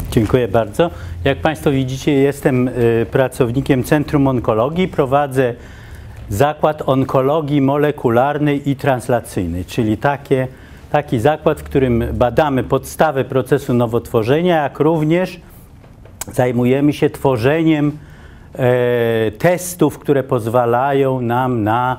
Dziękuję bardzo. Jak Państwo widzicie, jestem pracownikiem Centrum Onkologii. Prowadzę zakład onkologii molekularnej i translacyjnej, czyli taki zakład, w którym badamy podstawę procesu nowotworzenia, jak również zajmujemy się tworzeniem testów, które pozwalają nam na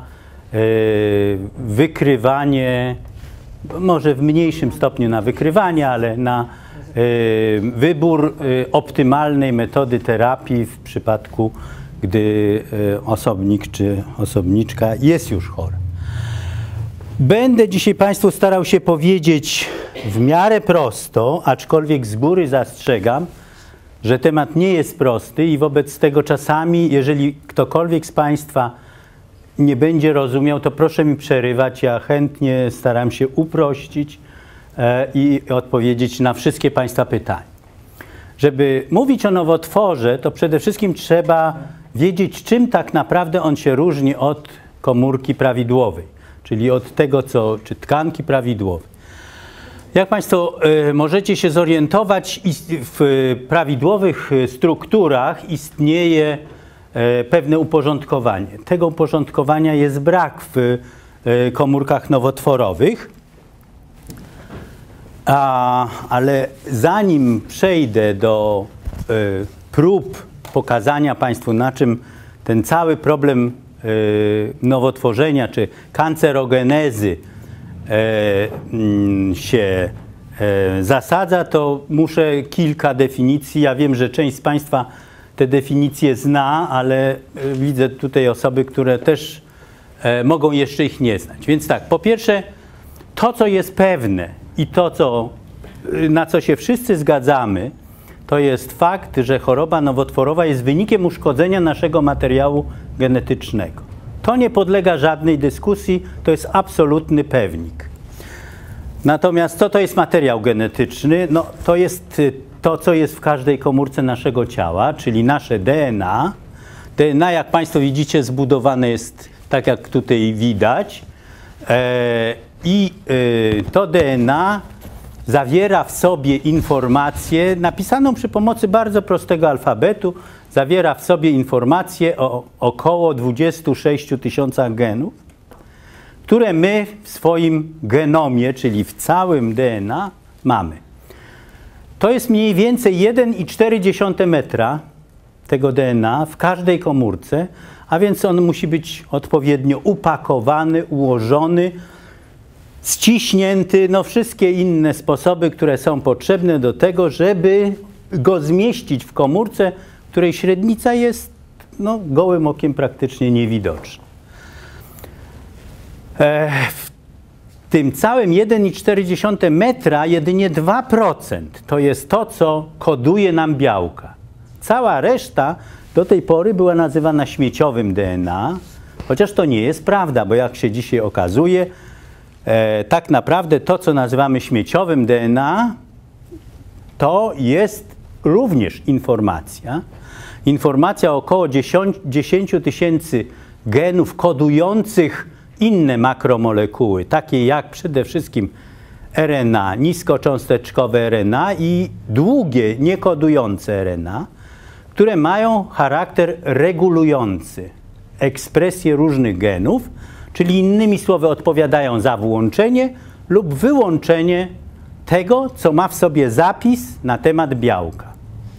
wykrywanie, może w mniejszym stopniu na wykrywanie, ale na wybór optymalnej metody terapii w przypadku, gdy osobnik czy osobniczka jest już chora. Będę dzisiaj Państwu starał się powiedzieć w miarę prosto, aczkolwiek z góry zastrzegam, że temat nie jest prosty i wobec tego czasami, jeżeli ktokolwiek z Państwa nie będzie rozumiał, to proszę mi przerywać. Ja chętnie staram się uprościć i odpowiedzieć na wszystkie Państwa pytania. Żeby mówić o nowotworze, to przede wszystkim trzeba wiedzieć, czym tak naprawdę on się różni od komórki prawidłowej, czyli od tego, czy tkanki prawidłowej. Jak Państwo możecie się zorientować, w prawidłowych strukturach istnieje pewne uporządkowanie. Tego uporządkowania jest brak w komórkach nowotworowych. Ale zanim przejdę do prób pokazania Państwu, na czym ten cały problem nowotworzenia czy kancerogenezy się zasadza, to muszę kilka definicji. Ja wiem, że część z Państwa te definicje zna, ale widzę tutaj osoby, które też mogą jeszcze ich nie znać. Więc tak, po pierwsze, to, co jest pewne i to, na co się wszyscy zgadzamy, to jest fakt, że choroba nowotworowa jest wynikiem uszkodzenia naszego materiału genetycznego. To nie podlega żadnej dyskusji, to jest absolutny pewnik. Natomiast co to jest materiał genetyczny? No, to jest to, co jest w każdej komórce naszego ciała, czyli nasze DNA. DNA, jak Państwo widzicie, zbudowane jest tak, jak tutaj widać. To DNA zawiera w sobie informację napisaną przy pomocy bardzo prostego alfabetu. Zawiera w sobie informację o około 26 000 genów, które my w swoim genomie, czyli w całym DNA mamy. To jest mniej więcej 1,4 metra tego DNA w każdej komórce, a więc on musi być odpowiednio upakowany, ułożony, ściśnięty, no wszystkie inne sposoby, które są potrzebne do tego, żeby go zmieścić w komórce, której średnica jest gołym okiem praktycznie niewidoczna. W tym całym 1,4 metra jedynie 2% to jest to, co koduje nam białka. Cała reszta do tej pory była nazywana śmieciowym DNA, chociaż to nie jest prawda, bo jak się dzisiaj okazuje, tak naprawdę to, co nazywamy śmieciowym DNA, to jest również informacja. Informacja o około 10 000 genów kodujących inne makromolekuły, takie jak przede wszystkim RNA, niskocząsteczkowe RNA i długie, niekodujące RNA, które mają charakter regulujący ekspresję różnych genów, czyli innymi słowy odpowiadają za włączenie lub wyłączenie tego, co ma w sobie zapis na temat białka.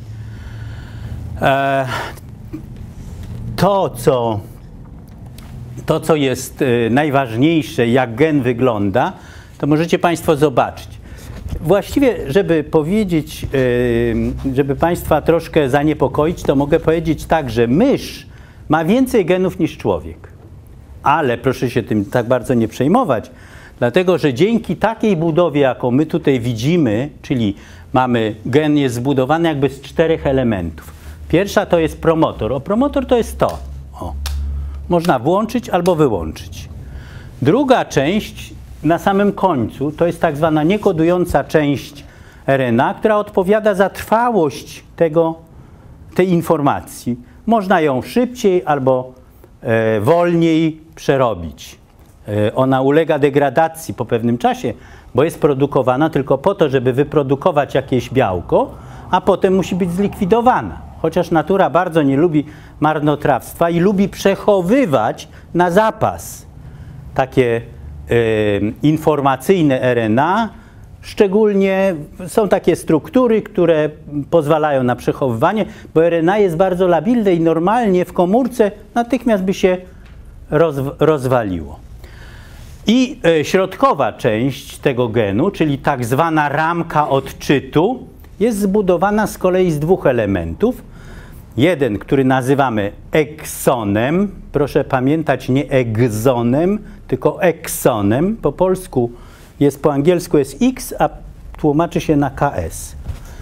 To, co jest najważniejsze, jak gen wygląda, to możecie Państwo zobaczyć. Właściwie, żeby powiedzieć, żeby Państwa troszkę zaniepokoić, to mogę powiedzieć tak, że mysz ma więcej genów niż człowiek. Ale proszę się tym tak bardzo nie przejmować, dlatego że dzięki takiej budowie, jaką my tutaj widzimy, czyli gen jest zbudowany jakby z 4 elementów. Pierwsza to jest promotor. Promotor to jest to. Można włączyć albo wyłączyć. Druga część na samym końcu to jest tak zwana niekodująca część RNA, która odpowiada za trwałość tej informacji. Można ją szybciej albo wolniej przerobić. Ona ulega degradacji po pewnym czasie, bo jest produkowana tylko po to, żeby wyprodukować jakieś białko, a potem musi być zlikwidowana. Chociaż natura bardzo nie lubi marnotrawstwa i lubi przechowywać na zapas takie informacyjne RNA. Szczególnie są takie struktury, które pozwalają na przechowywanie, bo RNA jest bardzo labilne i normalnie w komórce natychmiast by się rozwaliło. I środkowa część tego genu, czyli tak zwana ramka odczytu, jest zbudowana z kolei z dwóch elementów. Jeden, który nazywamy eksonem, proszę pamiętać, nie egzonem, tylko eksonem. Po polsku jest, po angielsku jest X, a tłumaczy się na KS.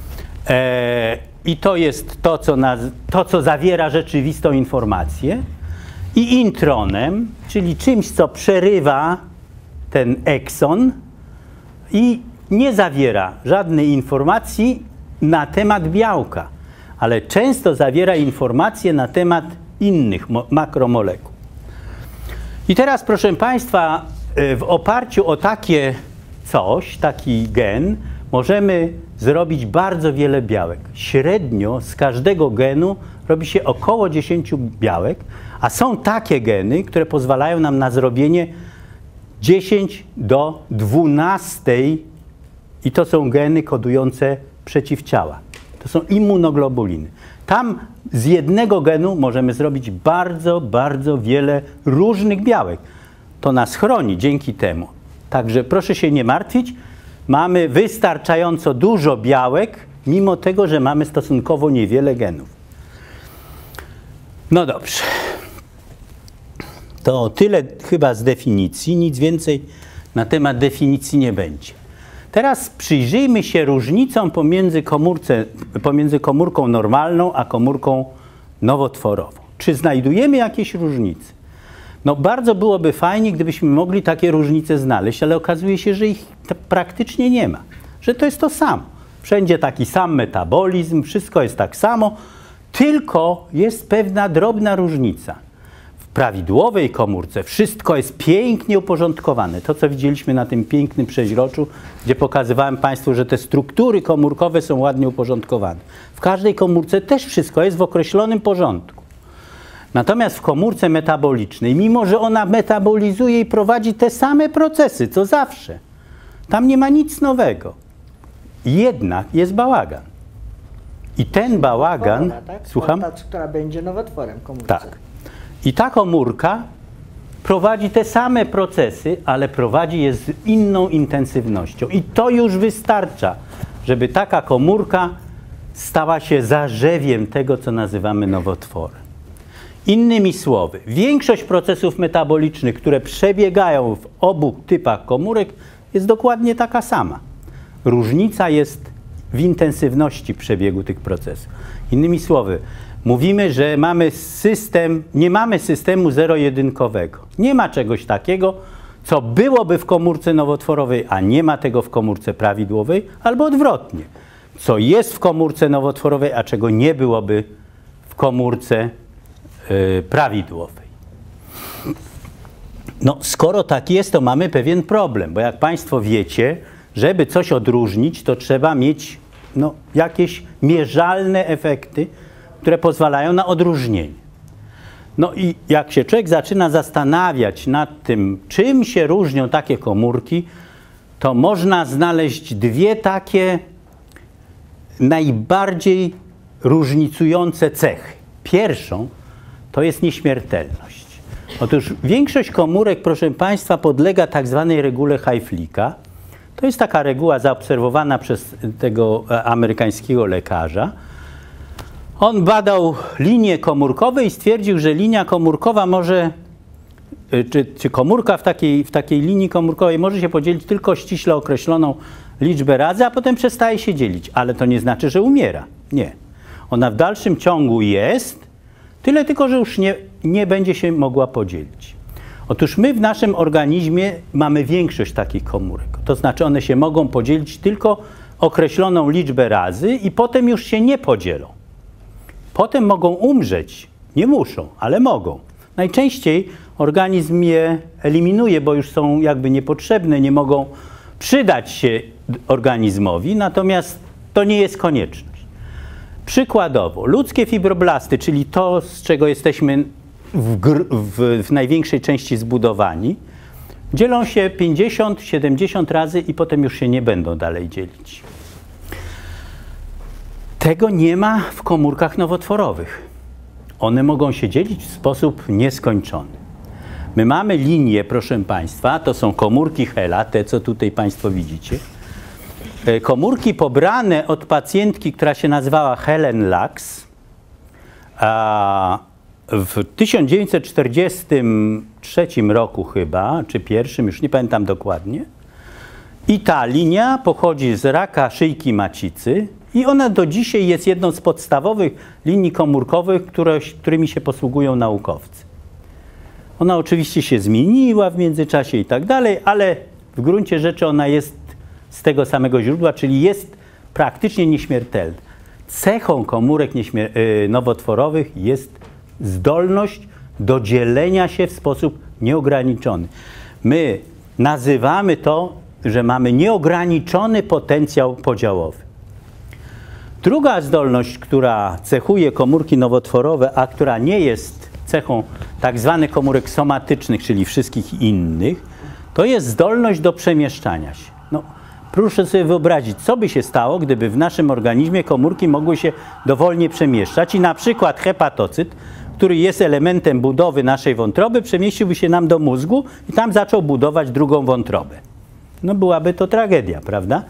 I to jest to, co zawiera rzeczywistą informację. I intronem, czyli czymś, co przerywa ten ekson i nie zawiera żadnej informacji na temat białka, ale często zawiera informacje na temat innych makromolekuł. I teraz, proszę Państwa, w oparciu o takie coś, taki gen, możemy zrobić bardzo wiele białek. Średnio z każdego genu robi się około 10 białek, a są takie geny, które pozwalają nam na zrobienie 10 do 12 i to są geny kodujące przeciwciała. To są immunoglobuliny. Tam z jednego genu możemy zrobić bardzo, bardzo wiele różnych białek. To nas chroni dzięki temu. Także proszę się nie martwić, mamy wystarczająco dużo białek, mimo tego, że mamy stosunkowo niewiele genów. No dobrze. To tyle chyba z definicji, nic więcej na temat definicji nie będzie. Teraz przyjrzyjmy się różnicom pomiędzy komórką normalną a komórką nowotworową. Czy znajdujemy jakieś różnice? No bardzo byłoby fajnie, gdybyśmy mogli takie różnice znaleźć, ale okazuje się, że ich praktycznie nie ma. Że to jest to samo. Wszędzie taki sam metabolizm, wszystko jest tak samo, tylko jest pewna drobna różnica. W prawidłowej komórce wszystko jest pięknie uporządkowane. To, co widzieliśmy na tym pięknym przeźroczu, gdzie pokazywałem Państwu, że te struktury komórkowe są ładnie uporządkowane. W każdej komórce też wszystko jest w określonym porządku. Natomiast w komórce metabolicznej, mimo że ona metabolizuje i prowadzi te same procesy, co zawsze, tam nie ma nic nowego. Jednak jest bałagan. I ten bałagan... Tak? Słucham? Ta, która będzie nowotworem komórce. Tak. I ta komórka prowadzi te same procesy, ale prowadzi je z inną intensywnością. I to już wystarcza, żeby taka komórka stała się zarzewiem tego, co nazywamy nowotworem. Innymi słowy, większość procesów metabolicznych, które przebiegają w obu typach komórek, jest dokładnie taka sama. Różnica jest w intensywności przebiegu tych procesów. Innymi słowy, mówimy, że mamy system, nie mamy systemu zero-jedynkowego. Nie ma czegoś takiego, co byłoby w komórce nowotworowej, a nie ma tego w komórce prawidłowej, albo odwrotnie. Co jest w komórce nowotworowej, a czego nie byłoby w komórce prawidłowej. No, skoro tak jest, to mamy pewien problem, bo jak Państwo wiecie, żeby coś odróżnić, to trzeba mieć jakieś mierzalne efekty, które pozwalają na odróżnienie. No i jak się człowiek zaczyna zastanawiać nad tym, czym się różnią takie komórki, to można znaleźć dwie takie najbardziej różnicujące cechy. Pierwszą to jest nieśmiertelność. Otóż większość komórek, proszę Państwa, podlega tak zwanej regule Hayflicka. To jest taka reguła zaobserwowana przez tego amerykańskiego lekarza. On badał linie komórkowe i stwierdził, że linia komórkowa może, czy komórka w takiej linii komórkowej może się podzielić tylko ściśle określoną liczbę razy, a potem przestaje się dzielić. Ale to nie znaczy, że umiera. Nie. Ona w dalszym ciągu jest, tyle tylko, że już nie będzie się mogła podzielić. Otóż my w naszym organizmie mamy większość takich komórek. To znaczy one się mogą podzielić tylko określoną liczbę razy i potem już się nie podzielą. Potem mogą umrzeć. Nie muszą, ale mogą. Najczęściej organizm je eliminuje, bo już są jakby niepotrzebne, nie mogą przydać się organizmowi, natomiast to nie jest konieczność. Przykładowo, ludzkie fibroblasty, czyli to, z czego jesteśmy w największej części zbudowani, dzielą się 50-70 razy i potem już się nie będą dalej dzielić. Tego nie ma w komórkach nowotworowych. One mogą się dzielić w sposób nieskończony. My mamy linię, proszę Państwa, to są komórki HeLa, te co tutaj Państwo widzicie. Komórki pobrane od pacjentki, która się nazywała Helen Lux. W 1943 roku chyba, czy pierwszym, już nie pamiętam dokładnie. I ta linia pochodzi z raka szyjki macicy i ona do dzisiaj jest jedną z podstawowych linii komórkowych, którymi się posługują naukowcy. Ona oczywiście się zmieniła w międzyczasie i tak dalej, ale w gruncie rzeczy ona jest z tego samego źródła, czyli jest praktycznie nieśmiertelna. Cechą komórek nowotworowych jest zdolność do dzielenia się w sposób nieograniczony. My nazywamy to, że mamy nieograniczony potencjał podziałowy. Druga zdolność, która cechuje komórki nowotworowe, a która nie jest cechą tak zwanych komórek somatycznych, czyli wszystkich innych, to jest zdolność do przemieszczania się. No, proszę sobie wyobrazić, co by się stało, gdyby w naszym organizmie komórki mogły się dowolnie przemieszczać i na przykład hepatocyt, który jest elementem budowy naszej wątroby, przemieściłby się nam do mózgu i tam zaczął budować drugą wątrobę. No byłaby to tragedia, prawda?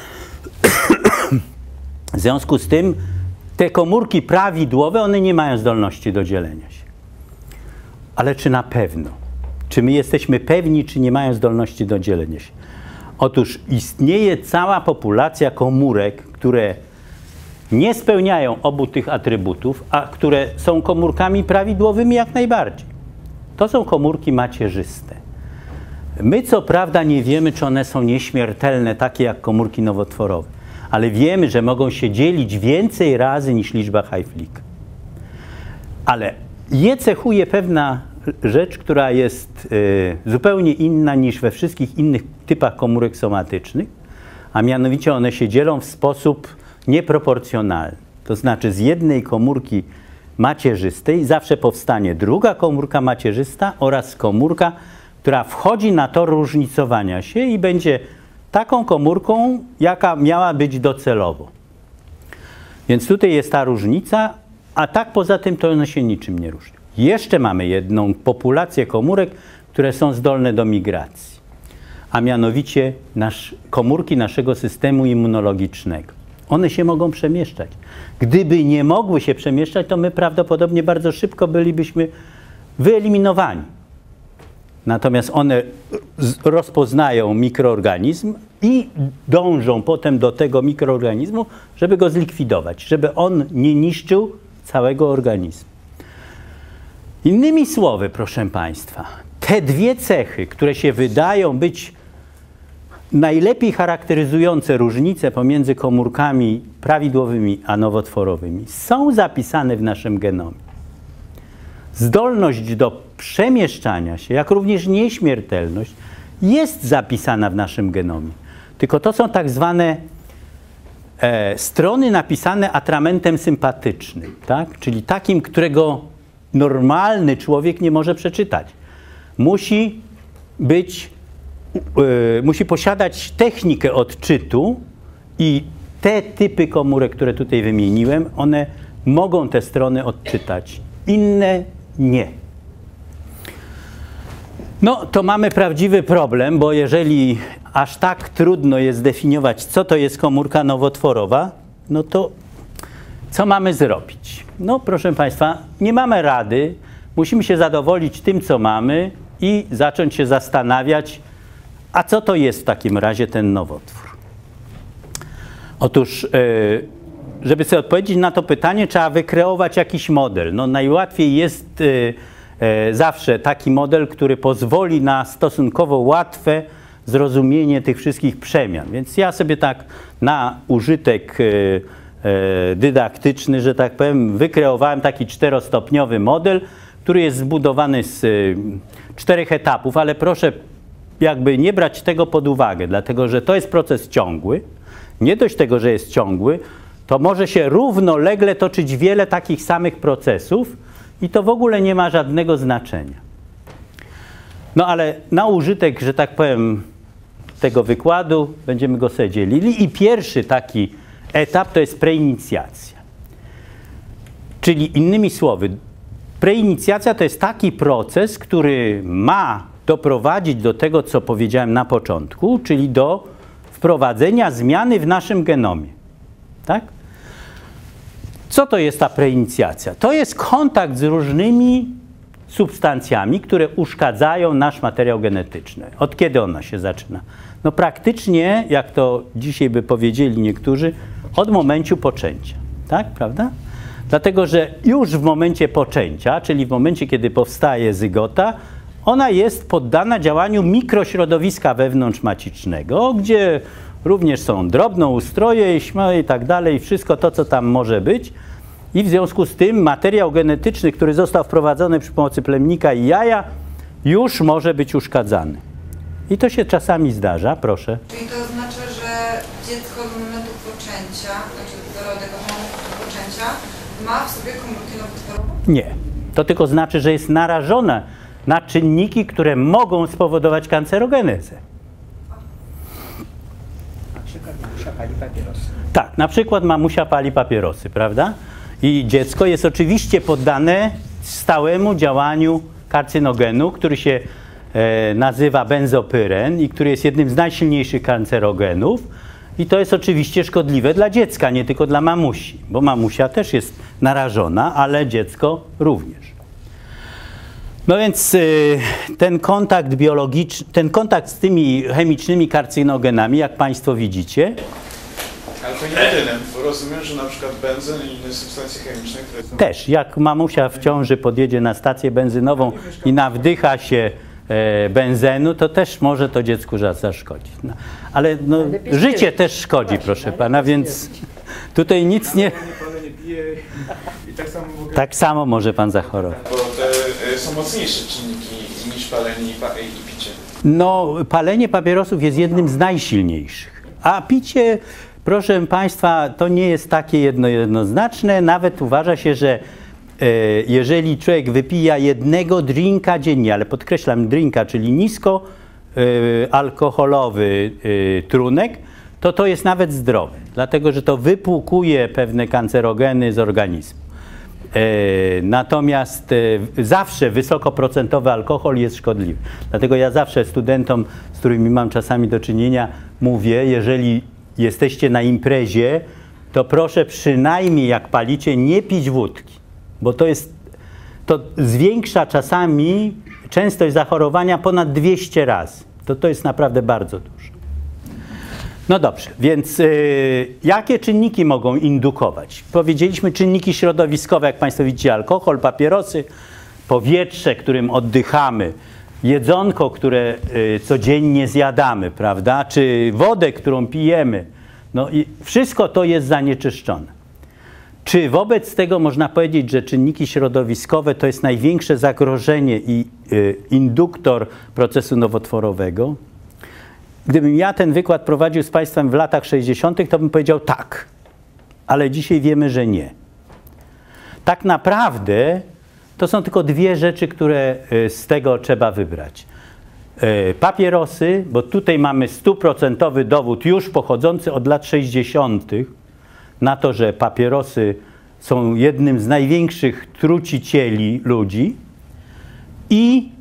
W związku z tym te komórki prawidłowe, one nie mają zdolności do dzielenia się. Ale czy na pewno? Czy my jesteśmy pewni, czy nie mają zdolności do dzielenia się? Otóż istnieje cała populacja komórek, które nie spełniają obu tych atrybutów, a które są komórkami prawidłowymi jak najbardziej. To są komórki macierzyste. My co prawda nie wiemy, czy one są nieśmiertelne, takie jak komórki nowotworowe, ale wiemy, że mogą się dzielić więcej razy niż liczba Hayflick. Ale je cechuje pewna rzecz, która jest zupełnie inna niż we wszystkich innych typach komórek somatycznych, a mianowicie one się dzielą w sposób nieproporcjonalny. To znaczy z jednej komórki macierzystej zawsze powstanie druga komórka macierzysta oraz komórka, która wchodzi na tor różnicowania się i będzie taką komórką, jaka miała być docelowo. Więc tutaj jest ta różnica, a tak poza tym to one się niczym nie różnią. Jeszcze mamy jedną populację komórek, które są zdolne do migracji, a mianowicie komórki naszego systemu immunologicznego. One się mogą przemieszczać. Gdyby nie mogły się przemieszczać, to my prawdopodobnie bardzo szybko bylibyśmy wyeliminowani. Natomiast one rozpoznają mikroorganizm i dążą potem do tego mikroorganizmu, żeby go zlikwidować, żeby on nie niszczył całego organizmu. Innymi słowy, proszę Państwa, te dwie cechy, które się wydają być najlepiej charakteryzujące różnice pomiędzy komórkami prawidłowymi a nowotworowymi, są zapisane w naszym genomie. Zdolność do przemieszczania się, jak również nieśmiertelność, jest zapisana w naszym genomie. Tylko to są tak zwane strony napisane atramentem sympatycznym, tak? Czyli takim, którego normalny człowiek nie może przeczytać. Musi posiadać technikę odczytu i te typy komórek, które tutaj wymieniłem, one mogą te strony odczytać. Inne nie. No to mamy prawdziwy problem, bo jeżeli aż tak trudno jest zdefiniować, co to jest komórka nowotworowa, no to co mamy zrobić? No proszę Państwa, nie mamy rady, musimy się zadowolić tym, co mamy i zacząć się zastanawiać, a co to jest w takim razie ten nowotwór? Otóż, żeby sobie odpowiedzieć na to pytanie, trzeba wykreować jakiś model. No, najłatwiej jest zawsze taki model, który pozwoli na stosunkowo łatwe zrozumienie tych wszystkich przemian. Więc ja sobie tak na użytek dydaktyczny, że tak powiem, wykreowałem taki 4-stopniowy model, który jest zbudowany z 4 etapów, ale proszę jakby nie brać tego pod uwagę, dlatego że to jest proces ciągły. Nie dość tego, że jest ciągły, to może się równolegle toczyć wiele takich samych procesów i to w ogóle nie ma żadnego znaczenia. No ale na użytek, że tak powiem, tego wykładu będziemy go sobie dzielili i pierwszy taki etap to jest preinicjacja. Czyli innymi słowy, preinicjacja to jest taki proces, który ma doprowadzić do tego, co powiedziałem na początku, czyli do wprowadzenia zmiany w naszym genomie. Tak? Co to jest ta preinicjacja? To jest kontakt z różnymi substancjami, które uszkadzają nasz materiał genetyczny. Od kiedy ona się zaczyna? No praktycznie, jak to dzisiaj by powiedzieli niektórzy, od momentu poczęcia. Tak, prawda? Dlatego, że już w momencie poczęcia, czyli w momencie, kiedy powstaje zygota, ona jest poddana działaniu mikrośrodowiska wewnątrzmacicznego, gdzie również są drobnoustroje i tak dalej, wszystko to, co tam może być. I w związku z tym materiał genetyczny, który został wprowadzony przy pomocy plemnika i jaja, już może być uszkadzany. I to się czasami zdarza, proszę. Czyli to oznacza, że dziecko do momentu poczęcia, znaczy dorodek od momentu poczęcia, ma w sobie komórki nowotworowe? Nie. To tylko znaczy, że jest narażone na czynniki, które mogą spowodować kancerogenezę. Na przykład mamusia pali papierosy. Tak, na przykład mamusia pali papierosy, prawda? I dziecko jest oczywiście poddane stałemu działaniu karcynogenu, który się nazywa benzopyren i który jest jednym z najsilniejszych kancerogenów. I to jest oczywiście szkodliwe dla dziecka, nie tylko dla mamusi, bo mamusia też jest narażona, ale dziecko również. No więc ten kontakt biologiczny, ten kontakt z tymi chemicznymi karcynogenami, jak Państwo widzicie. Ale to nie jedynym, bo rozumiem, że na przykład benzyn i inne substancje chemiczne, które są... Też, jak mamusia w ciąży podjedzie na stację benzynową i nawdycha się benzenu, to też może to dziecku zaszkodzić. No, ale no, życie też szkodzi, proszę pana, więc tutaj nic nie... Tak samo może pan zachorować. Bo te są mocniejsze czynniki niż palenie i picie. No, palenie papierosów jest jednym z najsilniejszych, a picie, proszę państwa, to nie jest takie jednoznaczne. Nawet uważa się, że jeżeli człowiek wypija jednego drinka dziennie, ale podkreślam drinka, czyli nisko alkoholowy trunek, to jest nawet zdrowe, dlatego że to wypłukuje pewne kancerogeny z organizmu. Natomiast zawsze wysokoprocentowy alkohol jest szkodliwy. Dlatego ja zawsze studentom, z którymi mam czasami do czynienia, mówię, jeżeli jesteście na imprezie, to proszę przynajmniej jak palicie nie pić wódki, bo to zwiększa czasami częstość zachorowania ponad 200 razy. To jest naprawdę bardzo dużo. No dobrze, więc jakie czynniki mogą indukować? Powiedzieliśmy czynniki środowiskowe, jak Państwo widzicie, alkohol, papierosy, powietrze, którym oddychamy, jedzonko, które codziennie zjadamy, prawda? Czy wodę, którą pijemy. No i wszystko to jest zanieczyszczone. Czy wobec tego można powiedzieć, że czynniki środowiskowe to jest największe zagrożenie i induktor procesu nowotworowego? Gdybym ja ten wykład prowadził z Państwem w latach 60., to bym powiedział tak, ale dzisiaj wiemy, że nie. Tak naprawdę to są tylko dwie rzeczy, które z tego trzeba wybrać. Papierosy, bo tutaj mamy 100% dowód już pochodzący od lat 60. na to, że papierosy są jednym z największych trucicieli ludzi i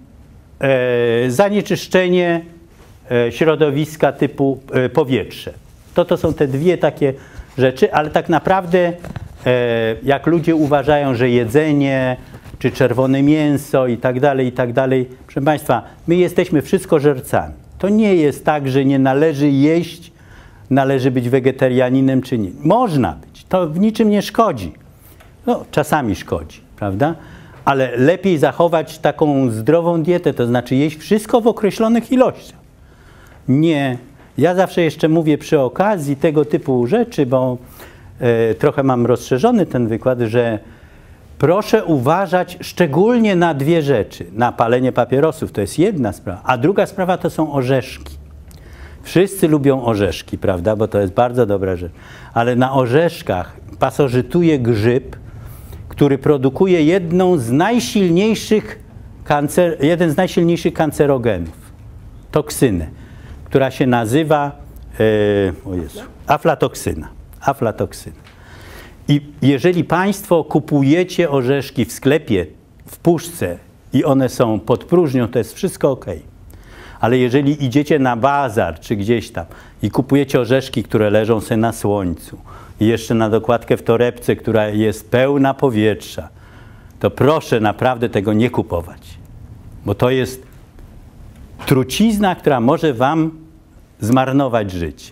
zanieczyszczenie środowiska typu powietrze. To są te dwie takie rzeczy, ale tak naprawdę jak ludzie uważają, że jedzenie czy czerwone mięso i tak dalej, proszę Państwa, my jesteśmy wszystkożercami. To nie jest tak, że nie należy jeść, należy być wegetarianinem czy nie. Można być, to w niczym nie szkodzi. No, czasami szkodzi, prawda? Ale lepiej zachować taką zdrową dietę, to znaczy jeść wszystko w określonych ilościach. Nie. Ja zawsze jeszcze mówię przy okazji tego typu rzeczy, bo trochę mam rozszerzony ten wykład, że proszę uważać szczególnie na dwie rzeczy. Na palenie papierosów, to jest jedna sprawa, a druga sprawa to są orzeszki. Wszyscy lubią orzeszki, prawda, bo to jest bardzo dobra rzecz. Ale na orzeszkach pasożytuje grzyb, który produkuje jeden z najsilniejszych kancerogenów, toksynę, która się nazywa aflatoksyna. I jeżeli Państwo kupujecie orzeszki w sklepie, w puszce i one są pod próżnią, to jest wszystko ok. Ale jeżeli idziecie na bazar czy gdzieś tam i kupujecie orzeszki, które leżą sobie na słońcu i jeszcze na dokładkę w torebce, która jest pełna powietrza, to proszę naprawdę tego nie kupować. Bo to jest trucizna, która może Wam zmarnować życie.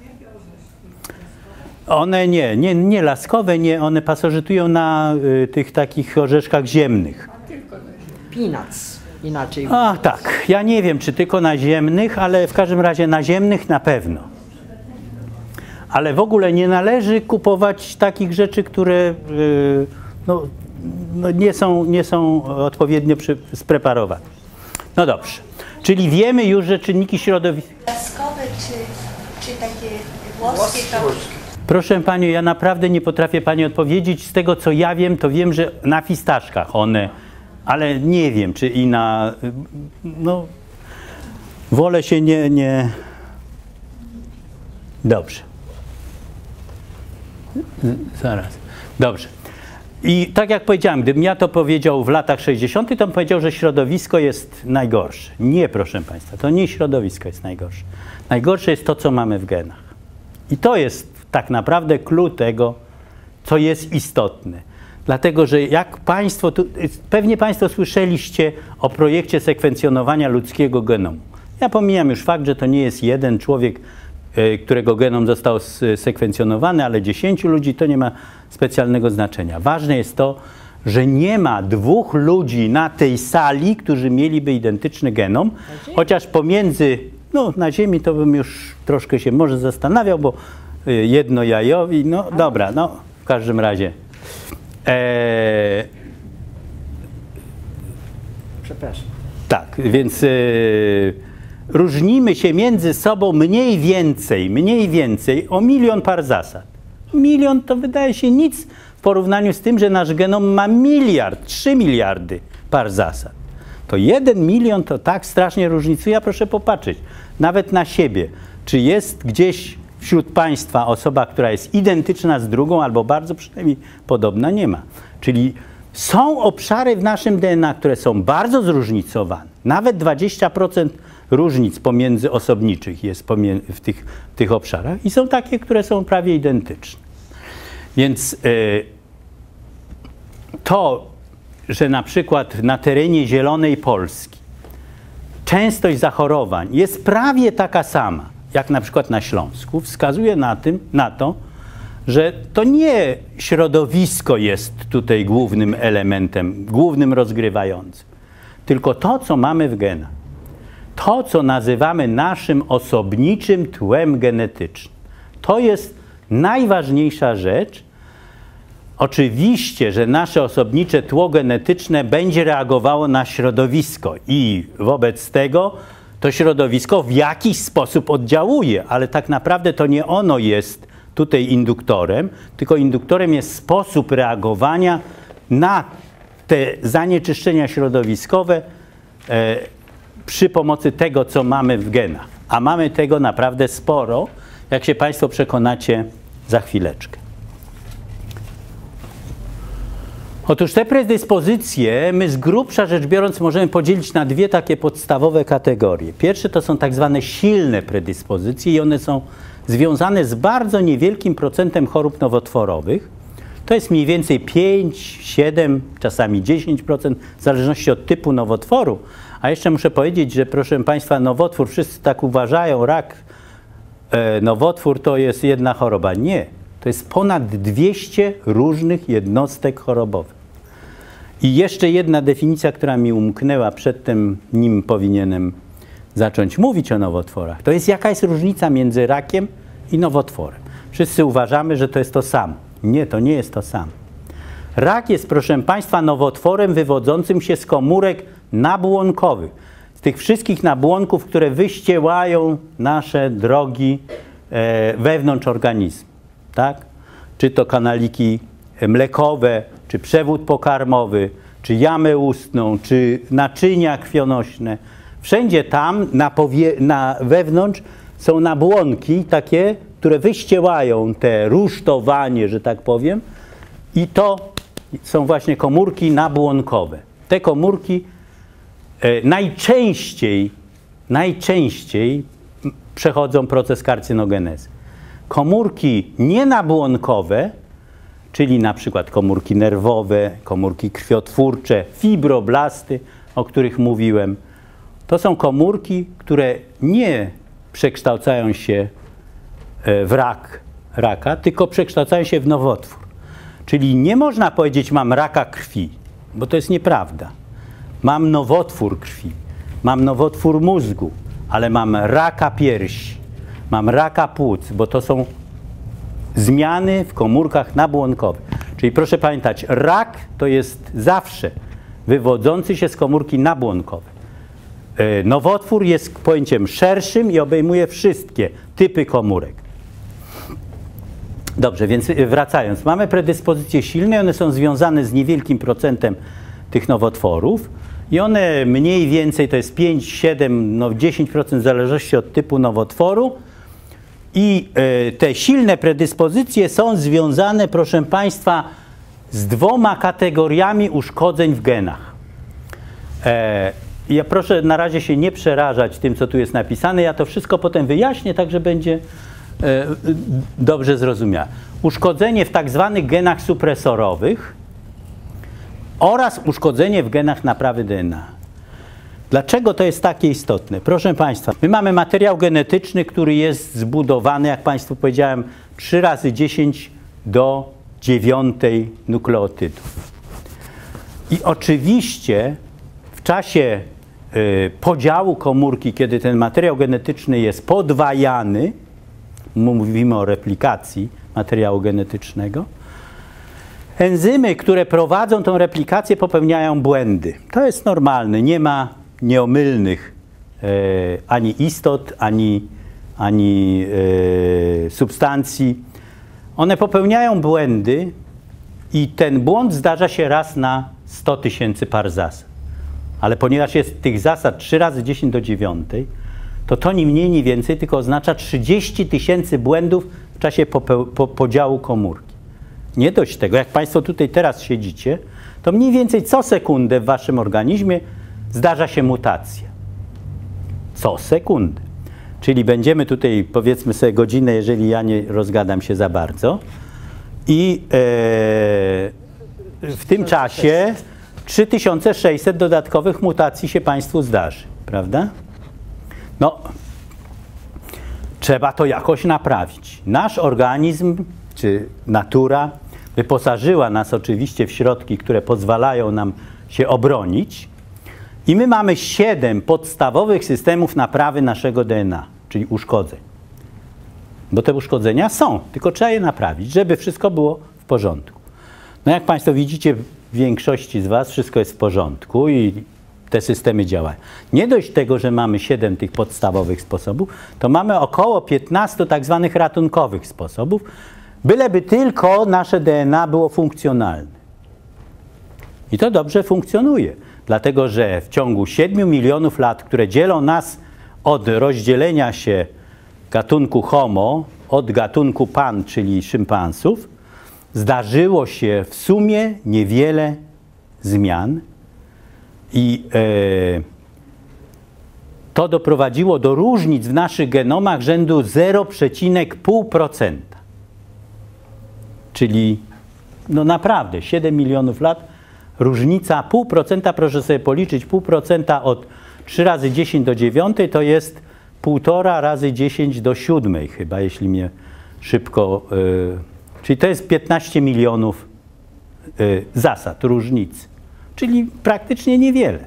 One nie laskowe, nie, one pasożytują na tych takich orzeszkach ziemnych. Peanuts. Inaczej. A tak, ja nie wiem, czy tylko na ziemnych, ale w każdym razie na ziemnych na pewno. Ale w ogóle nie należy kupować takich rzeczy, które nie są odpowiednio spreparowane. No dobrze, czyli wiemy już, że czynniki środowiskowe... Laskowe czy takie włoskie to... Proszę Panią, ja naprawdę nie potrafię Pani odpowiedzieć. Z tego, co ja wiem, to wiem, że na fistaszkach one... Ale nie wiem, czy i na... No, wolę się nie... Dobrze. Zaraz. Dobrze. I tak jak powiedziałem, gdybym ja to powiedział w latach 60., to bym powiedział, że środowisko jest najgorsze. Nie, proszę Państwa, to nie środowisko jest najgorsze. Najgorsze jest to, co mamy w genach. I to jest tak naprawdę clue tego, co jest istotne. Dlatego, że jak Państwo, pewnie Państwo słyszeliście o projekcie sekwencjonowania ludzkiego genomu. Ja pomijam już fakt, że to nie jest jeden człowiek, którego genom został sekwencjonowany, ale 10 ludzi, to nie ma specjalnego znaczenia. Ważne jest to, że nie ma 2 ludzi na tej sali, którzy mieliby identyczny genom, chociaż pomiędzy, no na Ziemi to bym już troszkę się może zastanawiał, bo jedno jajowi, no dobra, no w każdym razie. Przepraszam. Tak, więc różnimy się między sobą mniej więcej o 1 milion par zasad. 1 milion to wydaje się nic w porównaniu z tym, że nasz genom ma 3 miliardy par zasad. To 1 milion to tak strasznie różnicuje, a proszę popatrzeć, nawet na siebie. Czy jest gdzieś wśród Państwa osoba, która jest identyczna z drugą, albo bardzo przynajmniej podobna? Nie ma. Czyli są obszary w naszym DNA, które są bardzo zróżnicowane. Nawet 20% różnic pomiędzy osobniczych jest w tych obszarach i są takie, które są prawie identyczne. Więc to, że na przykład na terenie zielonej Polski częstość zachorowań jest prawie taka sama, jak na przykład na Śląsku, wskazuje na to, że to nie środowisko jest tutaj głównym elementem, głównym rozgrywającym, tylko to, co mamy w genach. To, co nazywamy naszym osobniczym tłem genetycznym. To jest najważniejsza rzecz. Oczywiście, że nasze osobnicze tło genetyczne będzie reagowało na środowisko i wobec tego to środowisko w jakiś sposób oddziałuje, ale tak naprawdę to nie ono jest tutaj induktorem, tylko induktorem jest sposób reagowania na te zanieczyszczenia środowiskowe przy pomocy tego, co mamy w genach. A mamy tego naprawdę sporo, jak się Państwo przekonacie za chwileczkę. Otóż te predyspozycje my z grubsza rzecz biorąc możemy podzielić na 2 takie podstawowe kategorie. Pierwsze to są tak zwane silne predyspozycje i one są związane z bardzo niewielkim procentem chorób nowotworowych. To jest mniej więcej 5, 7, czasami 10%, w zależności od typu nowotworu. A jeszcze muszę powiedzieć, że proszę Państwa, nowotwór, wszyscy tak uważają, rak, nowotwór to jest jedna choroba. Nie, to jest ponad 200 różnych jednostek chorobowych. I jeszcze jedna definicja, która mi umknęła przedtem, nim powinienem zacząć mówić o nowotworach. To jest jaka jest różnica między rakiem i nowotworem. Wszyscy uważamy, że to jest to samo. Nie, to nie jest to samo. Rak jest, proszę Państwa, nowotworem wywodzącym się z komórek nabłonkowych. Z tych wszystkich nabłonków, które wyściełają nasze drogi wewnątrz organizmu, tak? Czy to kanaliki mlekowe, czy przewód pokarmowy, czy jamę ustną, czy naczynia krwionośne. Wszędzie tam na wewnątrz są nabłonki takie, które wyściełają te rusztowanie, że tak powiem, i to są właśnie komórki nabłonkowe. Te komórki najczęściej przechodzą proces karcynogenezy. Komórki nienabłonkowe, czyli na przykład komórki nerwowe, komórki krwiotwórcze, fibroblasty, o których mówiłem, to są komórki, które nie przekształcają się w raka, tylko przekształcają się w nowotwór. Czyli nie można powiedzieć, mam raka krwi, bo to jest nieprawda. Mam nowotwór krwi, mam nowotwór mózgu, ale mam raka piersi, mam raka płuc, bo to są zmiany w komórkach nabłonkowych. Czyli proszę pamiętać, rak to jest zawsze wywodzący się z komórki nabłonkowej. Nowotwór jest pojęciem szerszym i obejmuje wszystkie typy komórek. Dobrze, więc wracając, mamy predyspozycje silne, one są związane z niewielkim procentem tych nowotworów i one mniej więcej to jest 5, 7, 10% w zależności od typu nowotworu i te silne predyspozycje są związane, proszę Państwa, z 2 kategoriami uszkodzeń w genach. Ja proszę na razie się nie przerażać tym, co tu jest napisane, ja to wszystko potem wyjaśnię, tak że będzie dobrze zrozumiałe. Uszkodzenie w tak zwanych genach supresorowych oraz uszkodzenie w genach naprawy DNA. Dlaczego to jest takie istotne? Proszę Państwa, my mamy materiał genetyczny, który jest zbudowany, jak Państwu powiedziałem, 3 razy 10 do 9 nukleotydów. I oczywiście w czasie podziału komórki, kiedy ten materiał genetyczny jest podwajany, mówimy o replikacji materiału genetycznego, enzymy, które prowadzą tą replikację, popełniają błędy. To jest normalne, nie ma nieomylnych ani istot, ani substancji. One popełniają błędy i ten błąd zdarza się raz na 100 000 par zasad. Ale ponieważ jest tych zasad 3 razy 10 do 9, to ni mniej, ni więcej, tylko oznacza 30 000 błędów w czasie podziału komórki. Nie dość tego, jak Państwo tutaj teraz siedzicie, to mniej więcej co sekundę w Waszym organizmie zdarza się mutacja. Co sekundę. Czyli będziemy tutaj, powiedzmy sobie, godzinę, jeżeli ja nie rozgadam się za bardzo. I w tym czasie 3600 dodatkowych mutacji się Państwu zdarzy, prawda? No, trzeba to jakoś naprawić. Nasz organizm, czy natura, wyposażyła nas oczywiście w środki, które pozwalają nam się obronić. I my mamy 7 podstawowych systemów naprawy naszego DNA, czyli uszkodzeń. Bo te uszkodzenia są, tylko trzeba je naprawić, żeby wszystko było w porządku. No jak Państwo widzicie, w większości z Was wszystko jest w porządku i te systemy działają. Nie dość tego, że mamy 7 tych podstawowych sposobów, to mamy około 15 tak zwanych ratunkowych sposobów, byleby tylko nasze DNA było funkcjonalne. I to dobrze funkcjonuje, dlatego że w ciągu 7 milionów lat, które dzielą nas od rozdzielenia się gatunku Homo od gatunku Pan, czyli szympansów, zdarzyło się w sumie niewiele zmian i to doprowadziło do różnic w naszych genomach rzędu 0,5%. Czyli no naprawdę 7 milionów lat, różnica 0,5%, proszę sobie policzyć, 0,5% od 3 razy 10 do 9 to jest 1,5 razy 10 do 7 chyba, jeśli mnie szybko... czyli to jest 15 milionów zasad, różnic. Czyli praktycznie niewiele.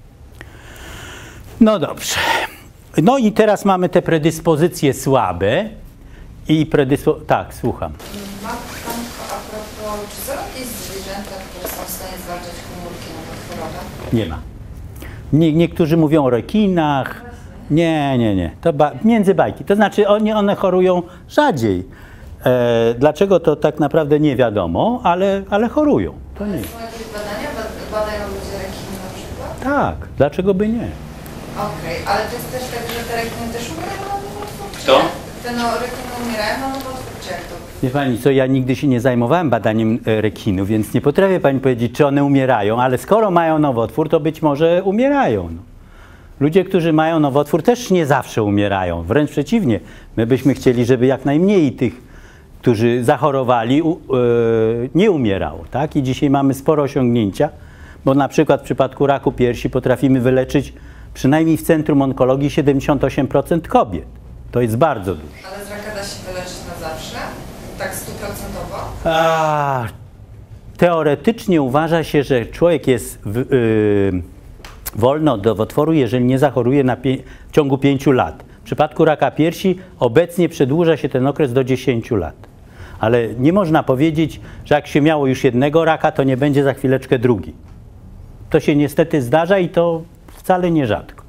No dobrze. No i teraz mamy te predyspozycje słabe i tak, słucham. Mam pytanko a propos, czy są jakieś zwierzęta, które są w stanie zwalczać komórki nowotworowe? Nie ma. Niektórzy mówią o rekinach. Nie. To między bajki. To znaczy one chorują rzadziej. Dlaczego to tak naprawdę nie wiadomo, ale chorują. To nie. Są jakieś badania? Badają ludzie rekiny na przykład? Tak, dlaczego by nie? Okej, ale to jest też tak, że te rekiny też umierają na nowotwór? Kto? Te rekiny umierają na nowotwór, czy jak to? Wie pani co, ja nigdy się nie zajmowałem badaniem rekinów, więc nie potrafię pani powiedzieć, czy one umierają, ale skoro mają nowotwór, to być może umierają. No. Ludzie, którzy mają nowotwór, też nie zawsze umierają. Wręcz przeciwnie. My byśmy chcieli, żeby jak najmniej tych, którzy zachorowali, nie umierało. Tak? I dzisiaj mamy sporo osiągnięcia, bo na przykład w przypadku raku piersi potrafimy wyleczyć przynajmniej w Centrum Onkologii 78% kobiet. To jest bardzo dużo. Ale z raka da się wyleczyć na zawsze? Tak 100%? Teoretycznie uważa się, że człowiek jest wolny od nowotworu, jeżeli nie zachoruje w ciągu 5 lat. W przypadku raka piersi obecnie przedłuża się ten okres do 10 lat. Ale nie można powiedzieć, że jak się miało już jednego raka, to nie będzie za chwileczkę drugi. To się niestety zdarza i to wcale nie rzadko.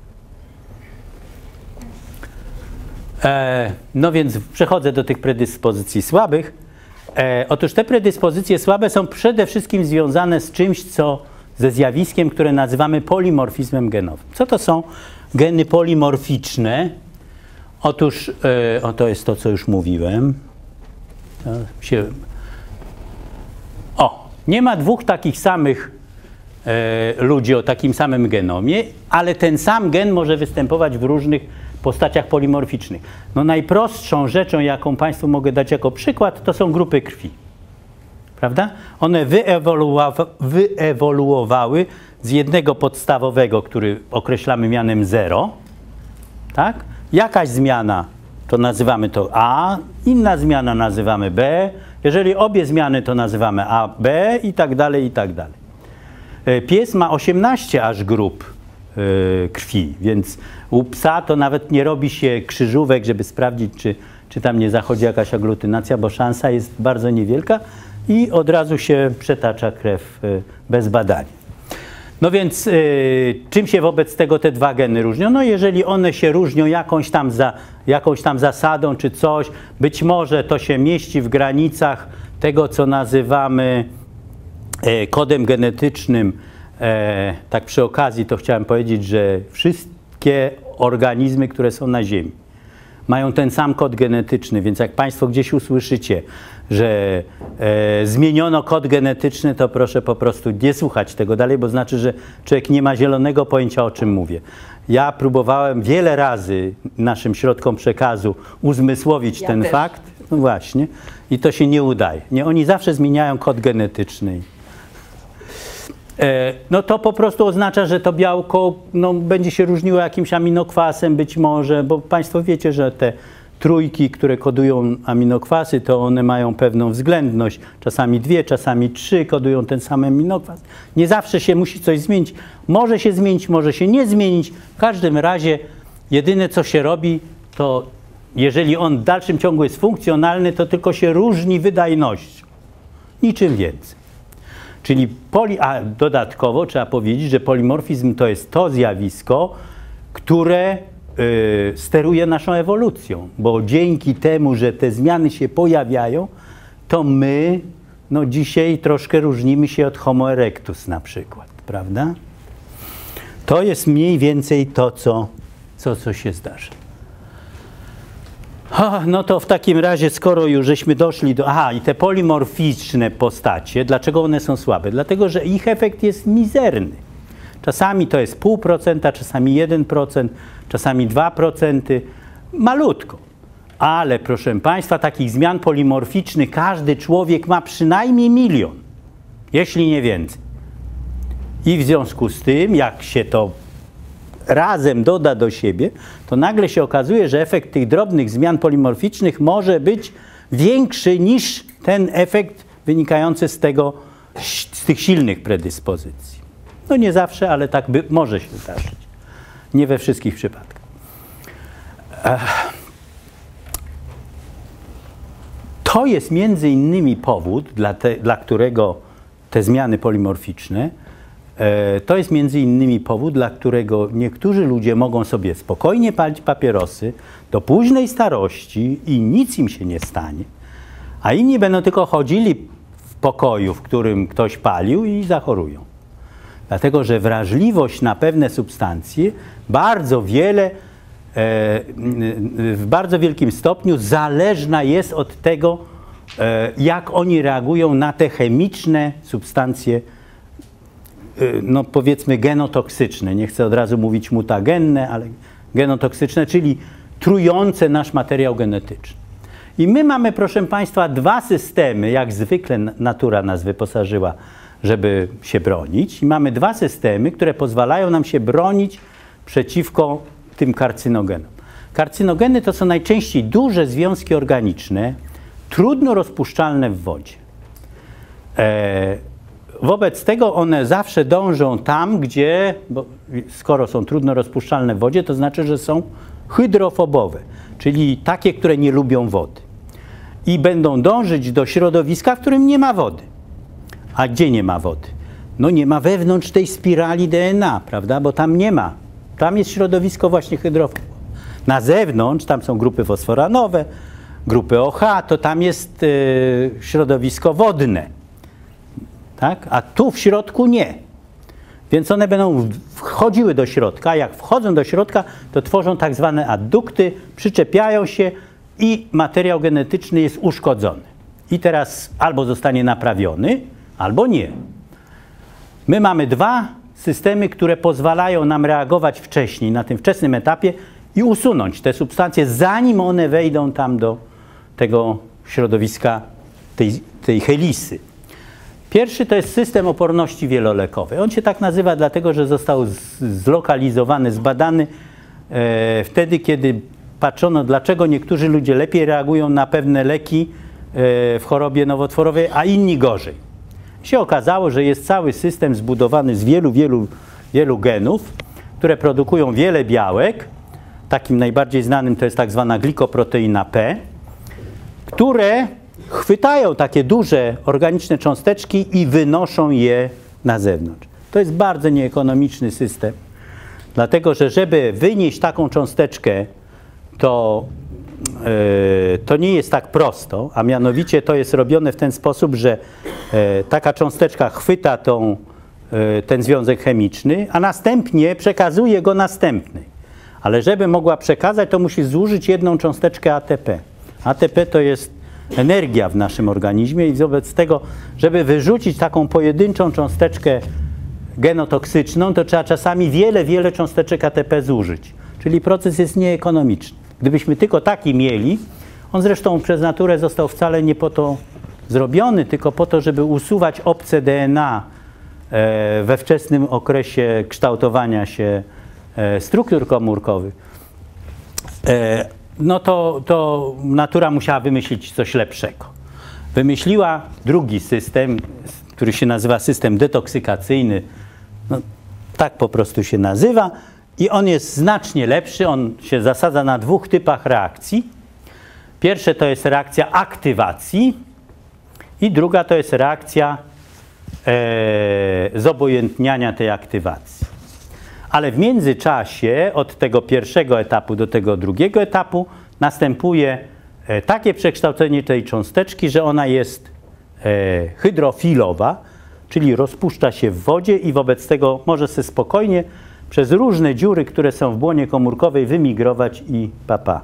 No więc przechodzę do tych predyspozycji słabych. Otóż te predyspozycje słabe są przede wszystkim związane z czymś, ze zjawiskiem, które nazywamy polimorfizmem genowym. Co to są geny polimorficzne? Otóż, to jest to, co już mówiłem. Nie ma dwóch takich samych ludzi o takim samym genomie, ale ten sam gen może występować w różnych postaciach polimorficznych. No najprostszą rzeczą, jaką Państwu mogę dać jako przykład, to są grupy krwi. Prawda? One wyewoluowały z jednego podstawowego, który określamy mianem 0. Tak? Jakaś zmiana, to nazywamy to A, inna zmiana nazywamy B. Jeżeli obie zmiany, to nazywamy A, B i tak dalej, i tak dalej. Pies ma 18 aż grup krwi, więc u psa to nawet nie robi się krzyżówek, żeby sprawdzić, czy tam nie zachodzi jakaś aglutynacja, bo szansa jest bardzo niewielka i od razu się przetacza krew bez badania. No więc czym się wobec tego te dwa geny różnią? No jeżeli one się różnią jakąś tam zasadą czy coś, być może to się mieści w granicach tego, co nazywamy kodem genetycznym. Tak przy okazji to chciałem powiedzieć, że wszystkie organizmy, które są na Ziemi, mają ten sam kod genetyczny, więc jak Państwo gdzieś usłyszycie, że zmieniono kod genetyczny, to proszę po prostu nie słuchać tego dalej, bo znaczy, że człowiek nie ma zielonego pojęcia, o czym mówię. Ja próbowałem wiele razy naszym środkom przekazu uzmysłowić ten fakt, no właśnie, i to się nie udaje. Nie, oni zawsze zmieniają kod genetyczny. No to po prostu oznacza, że to białko będzie się różniło jakimś aminokwasem być może, bo Państwo wiecie, że te trójki, które kodują aminokwasy, to one mają pewną względność. Czasami 2, czasami 3 kodują ten sam aminokwas. Nie zawsze się musi coś zmienić. Może się zmienić, może się nie zmienić. W każdym razie jedyne, co się robi, to jeżeli on w dalszym ciągu jest funkcjonalny, to tylko się różni wydajnością. Niczym więcej. Czyli a dodatkowo trzeba powiedzieć, że polimorfizm to jest to zjawisko, które steruje naszą ewolucją, bo dzięki temu, że te zmiany się pojawiają, to my dzisiaj troszkę różnimy się od Homo erectus na przykład, prawda? To jest mniej więcej to, co się zdarza. No to w takim razie, skoro już żeśmy doszli do... i te polimorficzne postacie, dlaczego one są słabe? Dlatego, że ich efekt jest mizerny. Czasami to jest 0,5%, czasami 1%, czasami 2%, malutko. Ale proszę Państwa, takich zmian polimorficznych każdy człowiek ma przynajmniej 1 milion, jeśli nie więcej. I w związku z tym, jak się to razem doda do siebie, to nagle się okazuje, że efekt tych drobnych zmian polimorficznych może być większy niż ten efekt wynikający z tych silnych predyspozycji. No nie zawsze, ale tak może się zdarzyć. Nie we wszystkich przypadkach. To jest między innymi powód, dla którego te zmiany polimorficzne To jest między innymi powód, dla którego niektórzy ludzie mogą sobie spokojnie palić papierosy do późnej starości i nic im się nie stanie, a inni będą tylko chodzili w pokoju, w którym ktoś palił i zachorują. Dlatego, że wrażliwość na pewne substancje w bardzo wielkim stopniu zależna jest od tego, jak oni reagują na te chemiczne substancje, no powiedzmy genotoksyczne. Nie chcę od razu mówić mutagenne, ale genotoksyczne, czyli trujące nasz materiał genetyczny. I my mamy, proszę Państwa, dwa systemy, jak zwykle natura nas wyposażyła, żeby się bronić. I mamy dwa systemy, które pozwalają nam się bronić przeciwko tym karcynogenom. Karcynogeny to są najczęściej duże związki organiczne, trudno rozpuszczalne w wodzie. Wobec tego one zawsze dążą tam, gdzie, bo skoro są trudno rozpuszczalne w wodzie, to znaczy, że są hydrofobowe, czyli takie, które nie lubią wody. I będą dążyć do środowiska, w którym nie ma wody. A gdzie nie ma wody? No nie ma wewnątrz tej spirali DNA, prawda? Bo tam nie ma. Tam jest środowisko właśnie hydrofobowe. Na zewnątrz, tam są grupy fosforanowe, grupy OH, to tam jest środowisko wodne. Tak? A tu w środku nie. Więc one będą wchodziły do środka. Jak wchodzą do środka, to tworzą tak zwane addukty, przyczepiają się i materiał genetyczny jest uszkodzony. I teraz albo zostanie naprawiony, albo nie. My mamy dwa systemy, które pozwalają nam reagować wcześniej, na tym wczesnym etapie i usunąć te substancje, zanim one wejdą tam do tego środowiska, tej helisy. Pierwszy to jest system oporności wielolekowej. On się tak nazywa dlatego, że został zlokalizowany, zbadany wtedy, kiedy patrzono, dlaczego niektórzy ludzie lepiej reagują na pewne leki w chorobie nowotworowej, a inni gorzej. Się okazało, że jest cały system zbudowany z wielu genów, które produkują wiele białek. Takim najbardziej znanym to jest tak zwana glikoproteina P, które chwytają takie duże organiczne cząsteczki i wynoszą je na zewnątrz. To jest bardzo nieekonomiczny system, dlatego że żeby wynieść taką cząsteczkę, to nie jest tak prosto, a mianowicie to jest robione w ten sposób, że taka cząsteczka chwyta ten związek chemiczny, a następnie przekazuje go następnej. Ale żeby mogła przekazać, to musi zużyć jedną cząsteczkę ATP. ATP to jest energia w naszym organizmie i wobec tego, żeby wyrzucić taką pojedynczą cząsteczkę genotoksyczną, to trzeba czasami wiele cząsteczek ATP zużyć. Czyli proces jest nieekonomiczny. Gdybyśmy tylko taki mieli, on zresztą przez naturę został wcale nie po to zrobiony, tylko po to, żeby usuwać obce DNA we wczesnym okresie kształtowania się struktur komórkowych. No to natura musiała wymyślić coś lepszego. Wymyśliła drugi system, który się nazywa system detoksykacyjny. No, tak po prostu się nazywa. I on jest znacznie lepszy. On się zasadza na dwóch typach reakcji. Pierwsze to jest reakcja aktywacji i druga to jest reakcja zobojętniania tej aktywacji. Ale w międzyczasie od tego pierwszego etapu do tego drugiego etapu następuje takie przekształcenie tej cząsteczki, że ona jest hydrofilowa, czyli rozpuszcza się w wodzie i wobec tego może sobie spokojnie przez różne dziury, które są w błonie komórkowej, wymigrować i papa.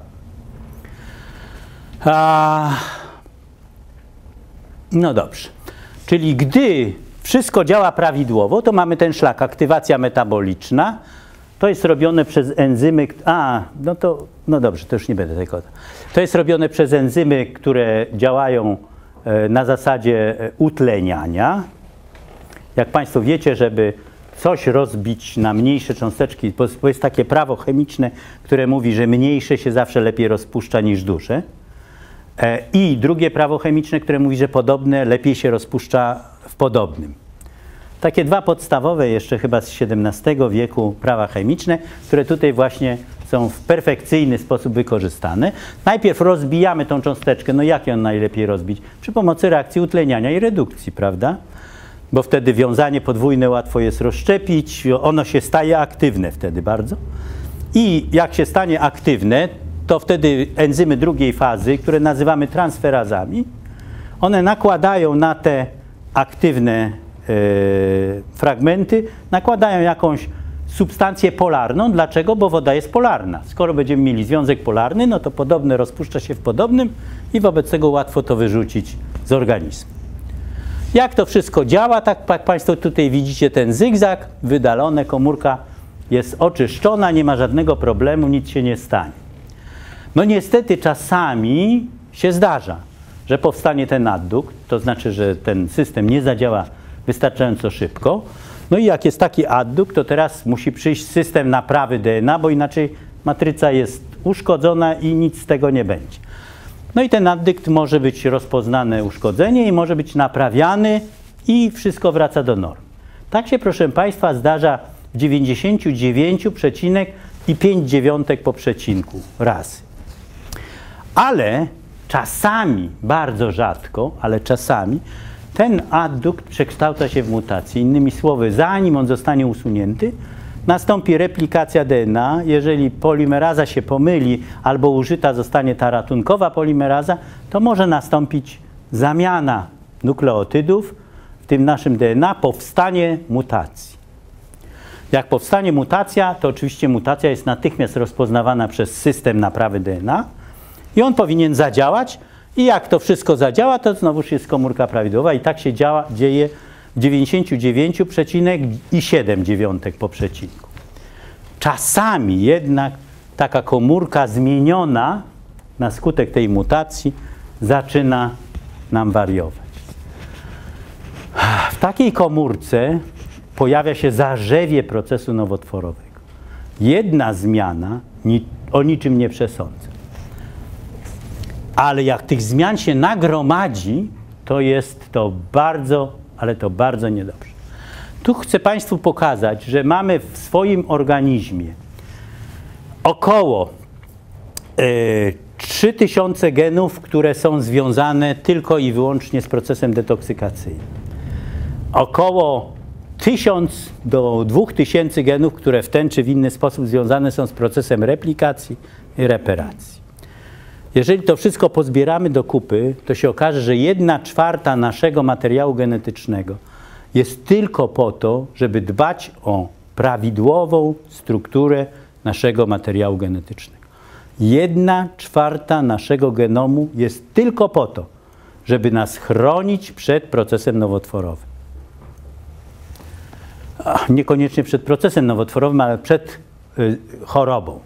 No dobrze. Czyli gdy wszystko działa prawidłowo, to mamy ten szlak, aktywacja metaboliczna. To jest robione przez enzymy, no dobrze, to już nie będę tego. To jest robione przez enzymy, które działają na zasadzie utleniania. Jak Państwo wiecie, żeby coś rozbić na mniejsze cząsteczki, bo jest takie prawo chemiczne, które mówi, że mniejsze się zawsze lepiej rozpuszcza niż duże. I drugie prawo chemiczne, które mówi, że podobne lepiej się rozpuszcza w podobnym. Takie dwa podstawowe jeszcze chyba z XVII wieku prawa chemiczne, które tutaj właśnie są w perfekcyjny sposób wykorzystane. Najpierw rozbijamy tą cząsteczkę. No jak ją najlepiej rozbić? Przy pomocy reakcji utleniania i redukcji, prawda? bo wtedy wiązanie podwójne łatwo jest rozszczepić, ono się staje aktywne wtedy bardzo. I jak się stanie aktywne, to wtedy enzymy drugiej fazy, które nazywamy transferazami, one nakładają na te aktywne fragmenty, nakładają jakąś substancję polarną. Dlaczego? Bo woda jest polarna. Skoro będziemy mieli związek polarny, no to podobne rozpuszcza się w podobnym i wobec tego łatwo to wyrzucić z organizmu. Jak to wszystko działa? Tak jak Państwo tutaj widzicie ten zygzak, wydalone, komórka jest oczyszczona, nie ma żadnego problemu, nic się nie stanie. No niestety czasami się zdarza, że powstanie ten addukt, to znaczy, że ten system nie zadziała wystarczająco szybko. No i jak jest taki addukt, to teraz musi przyjść system naprawy DNA, bo inaczej matryca jest uszkodzona i nic z tego nie będzie. No i ten addukt może być rozpoznane uszkodzenie i może być naprawiany i wszystko wraca do normy. Tak się, proszę Państwa, zdarza w 99,5 po przecinku razy. Ale czasami, bardzo rzadko, ale czasami ten addukt przekształca się w mutację. Innymi słowy, zanim on zostanie usunięty, nastąpi replikacja DNA. Jeżeli polimeraza się pomyli albo użyta zostanie ta ratunkowa polimeraza, to może nastąpić zamiana nukleotydów, w tym naszym DNA, powstanie mutacji. Jak powstanie mutacja, to oczywiście mutacja jest natychmiast rozpoznawana przez system naprawy DNA i on powinien zadziałać i jak to wszystko zadziała, to znowuż jest komórka prawidłowa i tak się dzieje w 99,7 po przecinku. Czasami jednak taka komórka zmieniona na skutek tej mutacji zaczyna nam wariować. W takiej komórce pojawia się zarzewie procesu nowotworowego. Jedna zmiana o niczym nie przesądza. Ale jak tych zmian się nagromadzi, to jest to bardzo, ale to bardzo niedobrze. Tu chcę Państwu pokazać, że mamy w swoim organizmie około 3000 genów, które są związane tylko i wyłącznie z procesem detoksykacyjnym. Około 1000 do 2000 genów, które w ten czy w inny sposób związane są z procesem replikacji i reperacji. Jeżeli to wszystko pozbieramy do kupy, to się okaże, że 1/4 naszego materiału genetycznego jest tylko po to, żeby dbać o prawidłową strukturę naszego materiału genetycznego. 1/4 naszego genomu jest tylko po to, żeby nas chronić przed procesem nowotworowym. Niekoniecznie przed procesem nowotworowym, ale przed chorobą.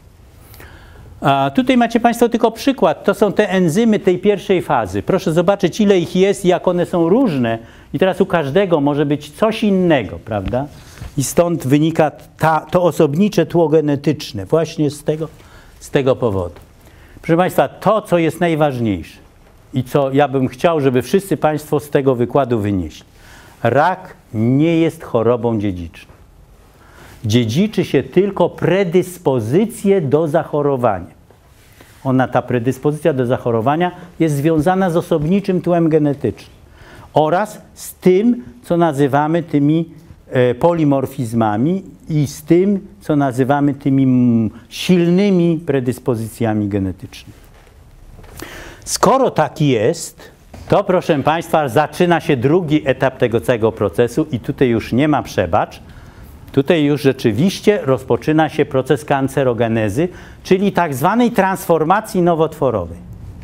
A tutaj macie Państwo tylko przykład. To są te enzymy tej pierwszej fazy. Proszę zobaczyć, ile ich jest i jak one są różne. I teraz u każdego może być coś innego, prawda? I stąd wynika to osobnicze tło genetyczne. Właśnie z tego powodu. Proszę Państwa, to, co jest najważniejsze i co ja bym chciał, żeby wszyscy Państwo z tego wykładu wynieśli. Rak nie jest chorobą dziedziczną. Dziedziczy się tylko predyspozycję do zachorowania. Ta predyspozycja do zachorowania jest związana z osobniczym tłem genetycznym oraz z tym, co nazywamy tymi polimorfizmami i z tym, co nazywamy tymi silnymi predyspozycjami genetycznymi. Skoro tak jest, to proszę Państwa, zaczyna się drugi etap tego całego procesu i tutaj już nie ma przebacz. Tutaj już rzeczywiście rozpoczyna się proces kancerogenezy, czyli tak zwanej transformacji nowotworowej.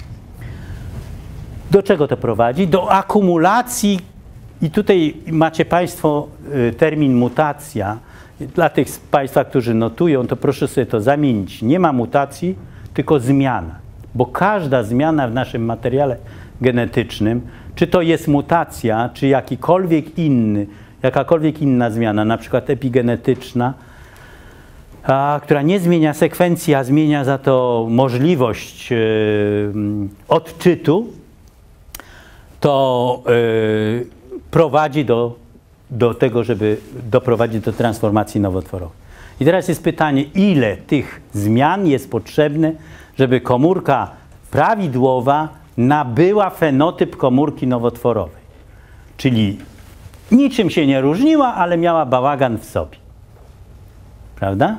Do czego to prowadzi? Do akumulacji, i tutaj macie Państwo termin mutacja. Dla tych z Państwa, którzy notują, to proszę sobie to zamienić. Nie ma mutacji, tylko zmiana. Bo każda zmiana w naszym materiale genetycznym, czy to jest mutacja, czy jakakolwiek inna zmiana, na przykład epigenetyczna, która nie zmienia sekwencji, a zmienia za to możliwość odczytu, to prowadzi do tego, żeby doprowadzić do transformacji nowotworowej. I teraz jest pytanie, ile tych zmian jest potrzebne, żeby komórka prawidłowa nabyła fenotyp komórki nowotworowej. Czyli niczym się nie różniła, ale miała bałagan w sobie. Prawda?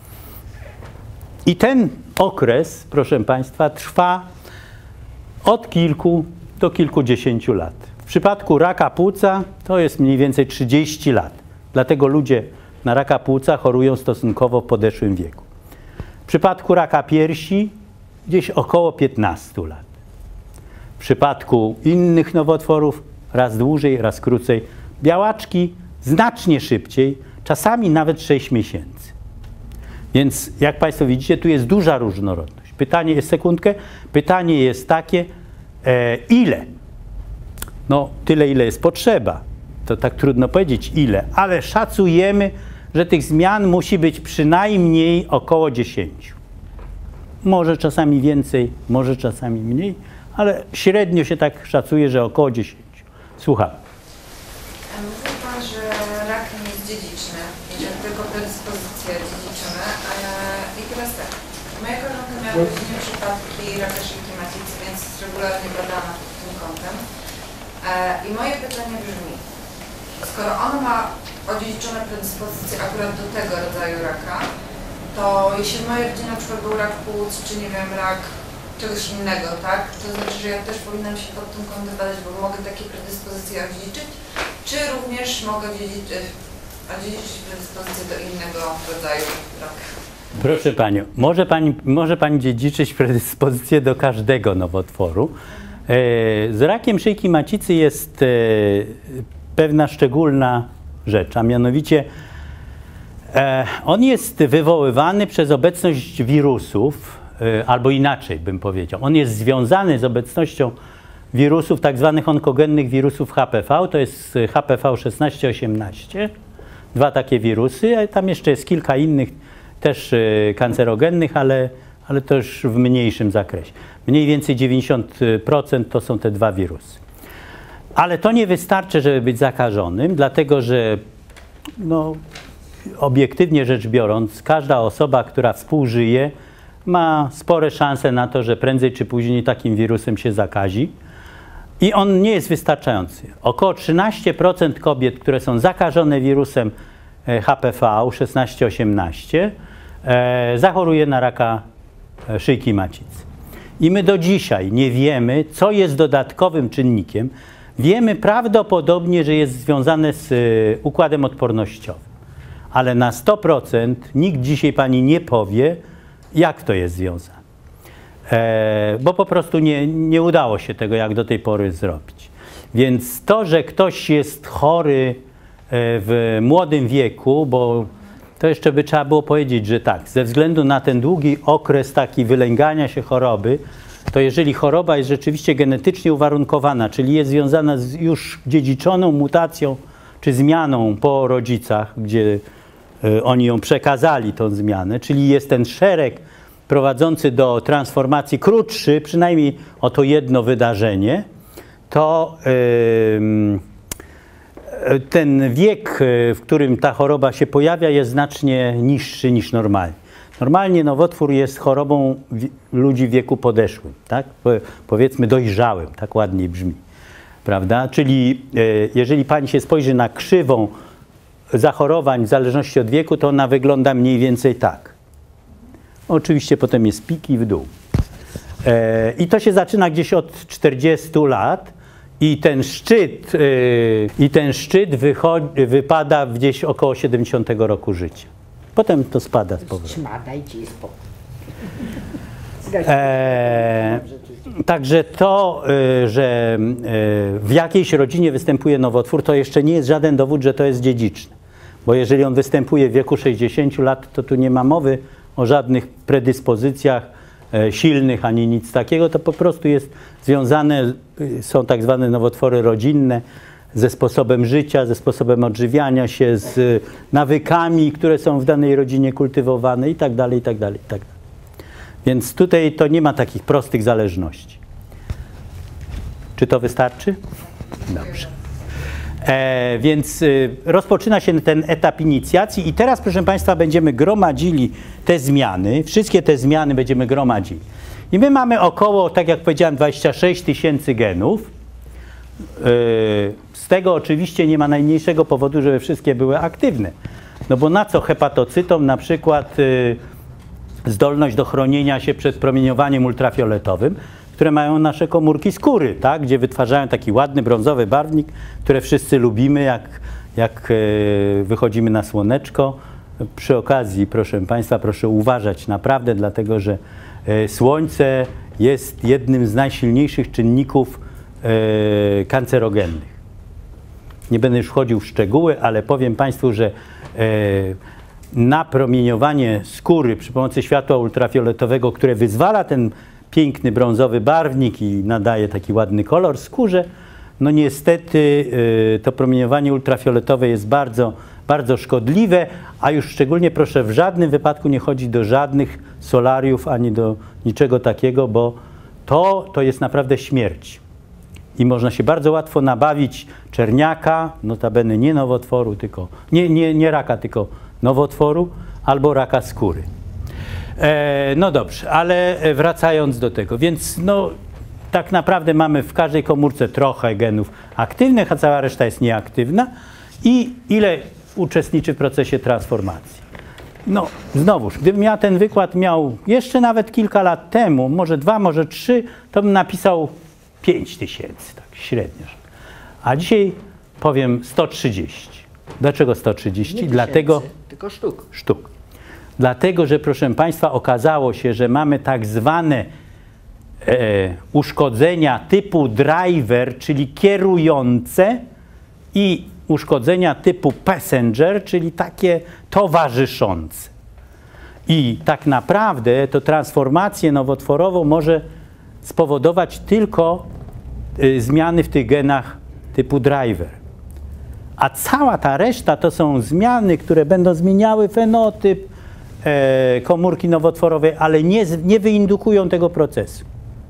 I ten okres, proszę Państwa, trwa od kilku do kilkudziesięciu lat. W przypadku raka płuca to jest mniej więcej 30 lat. Dlatego ludzie na raka płuca chorują stosunkowo w podeszłym wieku. W przypadku raka piersi gdzieś około 15 lat. W przypadku innych nowotworów raz dłużej, raz krócej. Białaczki znacznie szybciej, czasami nawet 6 miesięcy. Więc jak Państwo widzicie, tu jest duża różnorodność. Pytanie jest, sekundkę, pytanie jest takie, ile? No tyle, ile jest potrzeba. To tak trudno powiedzieć ile, ale szacujemy, że tych zmian musi być przynajmniej około 10. Może czasami więcej, może czasami mniej, ale średnio się tak szacuje, że około 10. Słucham. Mówił Pan, że rak nie jest dziedziczny i że tylko predyspozycje dziedziczymy. I teraz tak, moja koleżanka miała w rodzinie przypadki raka szyjki macicy, więc jest regularnie badana pod tym kątem. I moje pytanie brzmi, skoro ona ma odziedziczone predyspozycje akurat do tego rodzaju raka, to jeśli w mojej rodzinie na przykład był rak płuc, czy nie wiem, rak czegoś innego, tak? To znaczy, że ja też powinnam się pod tym kątem badać, bo mogę takie predyspozycje odziedziczyć, czy również mogę odziedziczyć predyspozycje do innego rodzaju raka? Proszę Panią, może Pani dziedziczyć predyspozycję do każdego nowotworu. Z rakiem szyjki macicy jest pewna szczególna rzecz, a mianowicie on jest wywoływany przez obecność wirusów, albo inaczej bym powiedział. On jest związany z obecnością wirusów, tak zwanych onkogennych wirusów HPV, to jest HPV 16-18, 2 takie wirusy, a tam jeszcze jest kilka innych też kancerogennych, ale to już w mniejszym zakresie. Mniej więcej 90% to są te 2 wirusy. Ale to nie wystarczy, żeby być zakażonym, dlatego że no, obiektywnie rzecz biorąc, każda osoba, która współżyje, ma spore szanse na to, że prędzej czy później takim wirusem się zakazi. I on nie jest wystarczający. Około 13% kobiet, które są zakażone wirusem HPV 16-18, zachoruje na raka szyjki macicy. I my do dzisiaj nie wiemy, co jest dodatkowym czynnikiem. Wiemy prawdopodobnie, że jest związane z układem odpornościowym. Ale na 100% nikt dzisiaj Pani nie powie, jak to jest związane. Bo po prostu nie udało się tego jak do tej pory zrobić. Więc to, że ktoś jest chory w młodym wieku, bo to jeszcze by trzeba było powiedzieć, że tak, ze względu na ten długi okres taki wylęgania się choroby, to jeżeli choroba jest rzeczywiście genetycznie uwarunkowana, czyli jest związana z już dziedziczoną mutacją czy zmianą po rodzicach, gdzie oni ją przekazali, tą zmianę, czyli jest ten szereg prowadzący do transformacji krótszy, przynajmniej o to jedno wydarzenie, to ten wiek, w którym ta choroba się pojawia, jest znacznie niższy niż normalnie. Normalnie nowotwór jest chorobą ludzi w wieku podeszłym, tak? Powiedzmy dojrzałym, tak ładniej brzmi, prawda? Czyli jeżeli Pani się spojrzy na krzywą zachorowań w zależności od wieku, to ona wygląda mniej więcej tak. Oczywiście potem jest pik i w dół. I to się zaczyna gdzieś od 40 lat i ten szczyt wypada gdzieś około 70 roku życia. Potem to spada z powrotem. Dajcie jej spokój. Także to, że w jakiejś rodzinie występuje nowotwór, to jeszcze nie jest żaden dowód, że to jest dziedziczne. Bo jeżeli on występuje w wieku 60 lat, to tu nie ma mowy o żadnych predyspozycjach silnych ani nic takiego. To po prostu jest związane, są tak zwane nowotwory rodzinne, ze sposobem życia, ze sposobem odżywiania się, z nawykami, które są w danej rodzinie kultywowane i tak dalej, i tak dalej, i tak dalej. Więc tutaj to nie ma takich prostych zależności. Czy to wystarczy? Dobrze. Więc rozpoczyna się ten etap inicjacji i teraz, proszę Państwa, będziemy gromadzili te zmiany, wszystkie te zmiany będziemy gromadzili. I my mamy około, tak jak powiedziałem, 26 000 genów. Z tego oczywiście nie ma najmniejszego powodu, żeby wszystkie były aktywne. No bo na co hepatocytom na przykład zdolność do chronienia się przed promieniowaniem ultrafioletowym, które mają nasze komórki skóry, tak? Gdzie wytwarzają taki ładny brązowy barwnik, które wszyscy lubimy, jak wychodzimy na słoneczko. Przy okazji, proszę Państwa, proszę uważać naprawdę, dlatego że słońce jest jednym z najsilniejszych czynników kancerogennych. Nie będę już wchodził w szczegóły, ale powiem Państwu, że napromieniowanie skóry przy pomocy światła ultrafioletowego, które wyzwala ten piękny brązowy barwnik i nadaje taki ładny kolor skórze, no niestety to promieniowanie ultrafioletowe jest bardzo, bardzo szkodliwe, a już szczególnie proszę, w żadnym wypadku nie chodzi do żadnych solariów ani do niczego takiego, bo to jest naprawdę śmierć. I można się bardzo łatwo nabawić czerniaka, notabene nie nowotworu, tylko, nie raka, tylko nowotworu, albo raka skóry. No dobrze, ale wracając do tego, więc no, tak naprawdę mamy w każdej komórce trochę genów aktywnych, a cała reszta jest nieaktywna. I ile uczestniczy w procesie transformacji? No znowuż, gdybym ja ten wykład miał jeszcze nawet kilka lat temu, może 2, może 3, to bym napisał 5000, tak średnio. A dzisiaj powiem 130. Dlaczego 130? Nie Dlatego, tysięcy, tylko sztuk. sztuk. Dlatego, że proszę Państwa, okazało się, że mamy tak zwane uszkodzenia typu driver, czyli kierujące, i uszkodzenia typu passenger, czyli takie towarzyszące. I tak naprawdę to transformację nowotworową może spowodować tylko zmiany w tych genach typu driver. A cała ta reszta to są zmiany, które będą zmieniały fenotyp komórki nowotworowej, ale nie wyindukują tego procesu.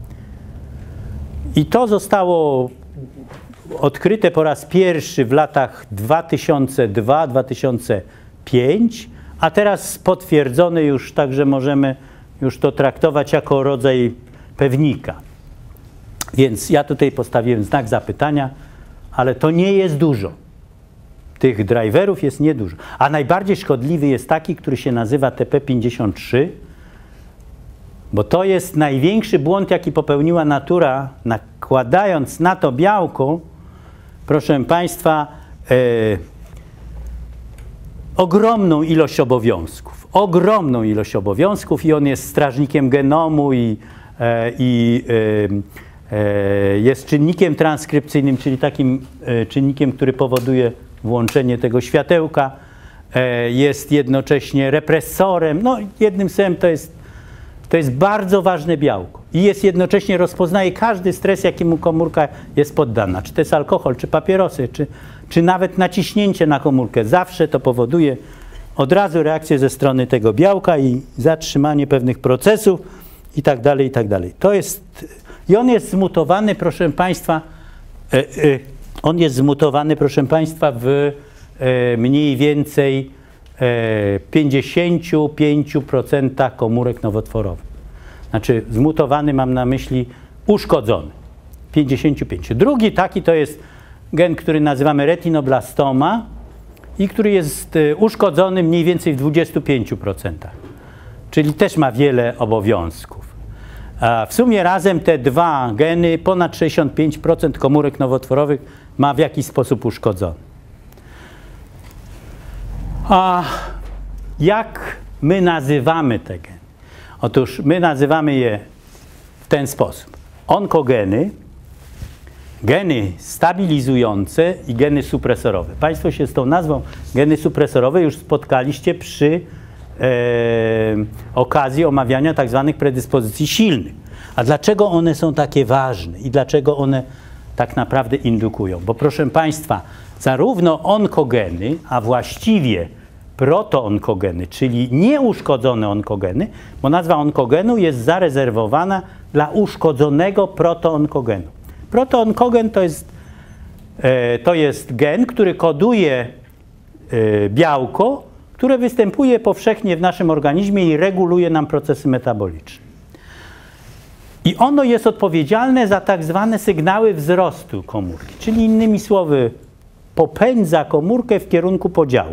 I to zostało odkryte po raz pierwszy w latach 2002-2005, a teraz potwierdzone już, także możemy już to traktować jako rodzaj pewnika. Więc ja tutaj postawiłem znak zapytania, ale to nie jest dużo. Tych driverów jest niedużo. A najbardziej szkodliwy jest taki, który się nazywa TP53, bo to jest największy błąd, jaki popełniła natura, nakładając na to białko, proszę Państwa, ogromną ilość obowiązków. Ogromną ilość obowiązków i on jest strażnikiem genomu i jest czynnikiem transkrypcyjnym, czyli takim czynnikiem, który powoduje włączenie tego światełka, jest jednocześnie represorem. No, jednym słowem to jest bardzo ważne białko i jest jednocześnie rozpoznaje każdy stres, jakiemu komórka jest poddana. Czy to jest alkohol, czy papierosy, czy nawet naciśnięcie na komórkę. Zawsze to powoduje od razu reakcję ze strony tego białka i zatrzymanie pewnych procesów i tak dalej, i tak dalej. To jest, i on jest zmutowany, proszę Państwa, w mniej więcej 55% komórek nowotworowych. Znaczy zmutowany mam na myśli uszkodzony. 55. Drugi taki to jest gen, który nazywamy retinoblastoma i który jest uszkodzony mniej więcej w 25%. Czyli też ma wiele obowiązków. A w sumie razem te dwa geny, ponad 65% komórek nowotworowych ma w jakiś sposób uszkodzony. A jak my nazywamy te geny? Otóż my nazywamy je w ten sposób. Onkogeny, geny stabilizujące i geny supresorowe. Państwo się z tą nazwą geny supresorowe już spotkaliście przy okazji omawiania tak zwanych predyspozycji silnych. A dlaczego one są takie ważne i dlaczego one tak naprawdę indukują? Bo proszę Państwa, zarówno onkogeny, a właściwie protoonkogeny, czyli nieuszkodzone onkogeny, bo nazwa onkogenu jest zarezerwowana dla uszkodzonego protoonkogenu. Protoonkogen to jest gen, który koduje białko, które występuje powszechnie w naszym organizmie i reguluje nam procesy metaboliczne. I ono jest odpowiedzialne za tak zwane sygnały wzrostu komórki, czyli innymi słowy popędza komórkę w kierunku podziału.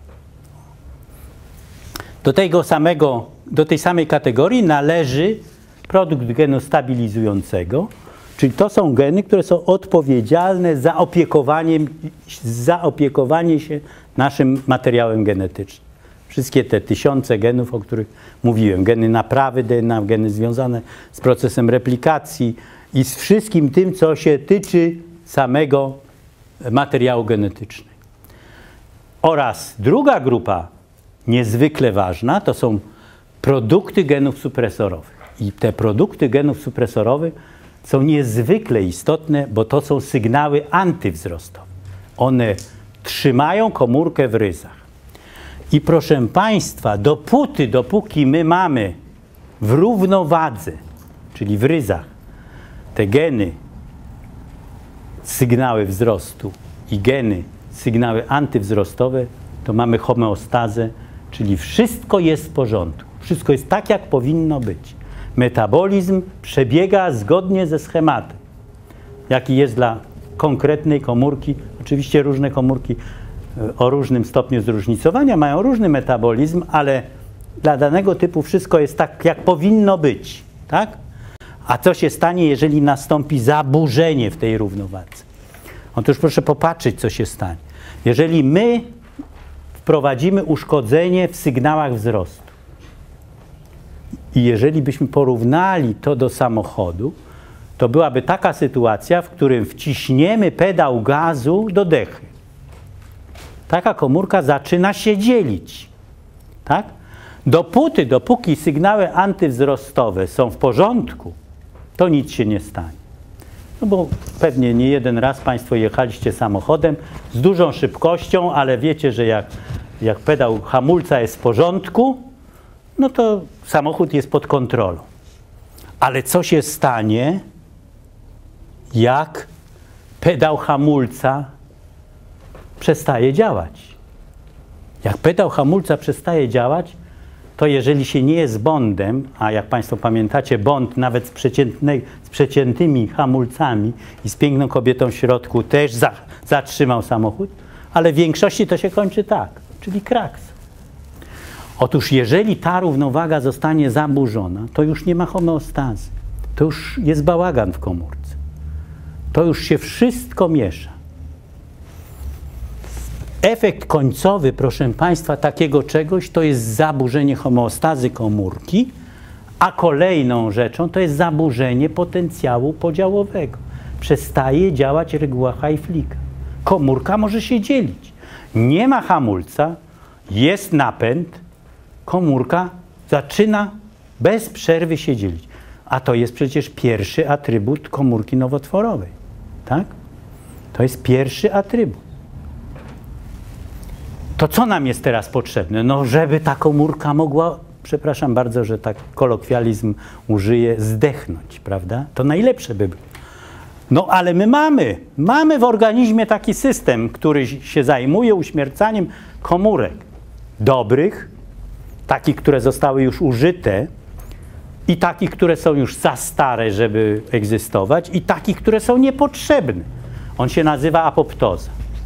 Do tej samej kategorii należy produkt genu stabilizującego, czyli to są geny, które są odpowiedzialne za opiekowanie się naszym materiałem genetycznym. Wszystkie te tysiące genów, o których mówiłem, geny naprawy DNA, geny związane z procesem replikacji i z wszystkim tym, co się tyczy samego materiału genetycznego. Oraz druga grupa, niezwykle ważna, to są produkty genów supresorowych. I te produkty genów supresorowych są niezwykle istotne, bo to są sygnały antywzrostowe. One trzymają komórkę w ryzach. I proszę Państwa, dopóki my mamy w równowadze, czyli w ryzach, te geny, sygnały wzrostu i geny, sygnały antywzrostowe, to mamy homeostazę, czyli wszystko jest w porządku. Wszystko jest tak, jak powinno być. Metabolizm przebiega zgodnie ze schematem, jaki jest dla konkretnej komórki. Oczywiście różne komórki o różnym stopniu zróżnicowania mają różny metabolizm, ale dla danego typu wszystko jest tak, jak powinno być. Tak? A co się stanie, jeżeli nastąpi zaburzenie w tej równowadze? Otóż proszę popatrzeć, co się stanie. Jeżeli my wprowadzimy uszkodzenie w sygnałach wzrostu i jeżeli byśmy porównali to do samochodu, to byłaby taka sytuacja, w którym wciśniemy pedał gazu do dechy. Taka komórka zaczyna się dzielić. Tak? Dopóki sygnały antywzrostowe są w porządku, to nic się nie stanie. No bo pewnie nie jeden raz Państwo jechaliście samochodem z dużą szybkością, ale wiecie, że jak pedał hamulca jest w porządku, no to samochód jest pod kontrolą. Ale co się stanie, jak pedał hamulca przestaje działać? Jak pedał hamulca przestaje działać, to jeżeli się nie jest bondem, a jak Państwo pamiętacie, bond nawet z przeciętymi hamulcami i z piękną kobietą w środku też zatrzymał samochód, ale w większości to się kończy tak, czyli kraks. Otóż jeżeli ta równowaga zostanie zaburzona, to już nie ma homeostazy. To już jest bałagan w komórce. To już się wszystko miesza. Efekt końcowy, proszę Państwa, takiego czegoś to jest zaburzenie homeostazy komórki, a kolejną rzeczą to jest zaburzenie potencjału podziałowego. Przestaje działać reguła Hayflicka. Komórka może się dzielić. Nie ma hamulca, jest napęd, komórka zaczyna bez przerwy się dzielić. A to jest przecież pierwszy atrybut komórki nowotworowej. Tak? To jest pierwszy atrybut. To co nam jest teraz potrzebne? No, żeby ta komórka mogła, przepraszam bardzo, że tak kolokwializm użyję, zdechnąć, prawda? To najlepsze by było. No, ale my mamy w organizmie taki system, który się zajmuje uśmiercaniem komórek dobrych, takich, które zostały już użyte i takich, które są już za stare, żeby egzystować i takich, które są niepotrzebne. On się nazywa apoptoza.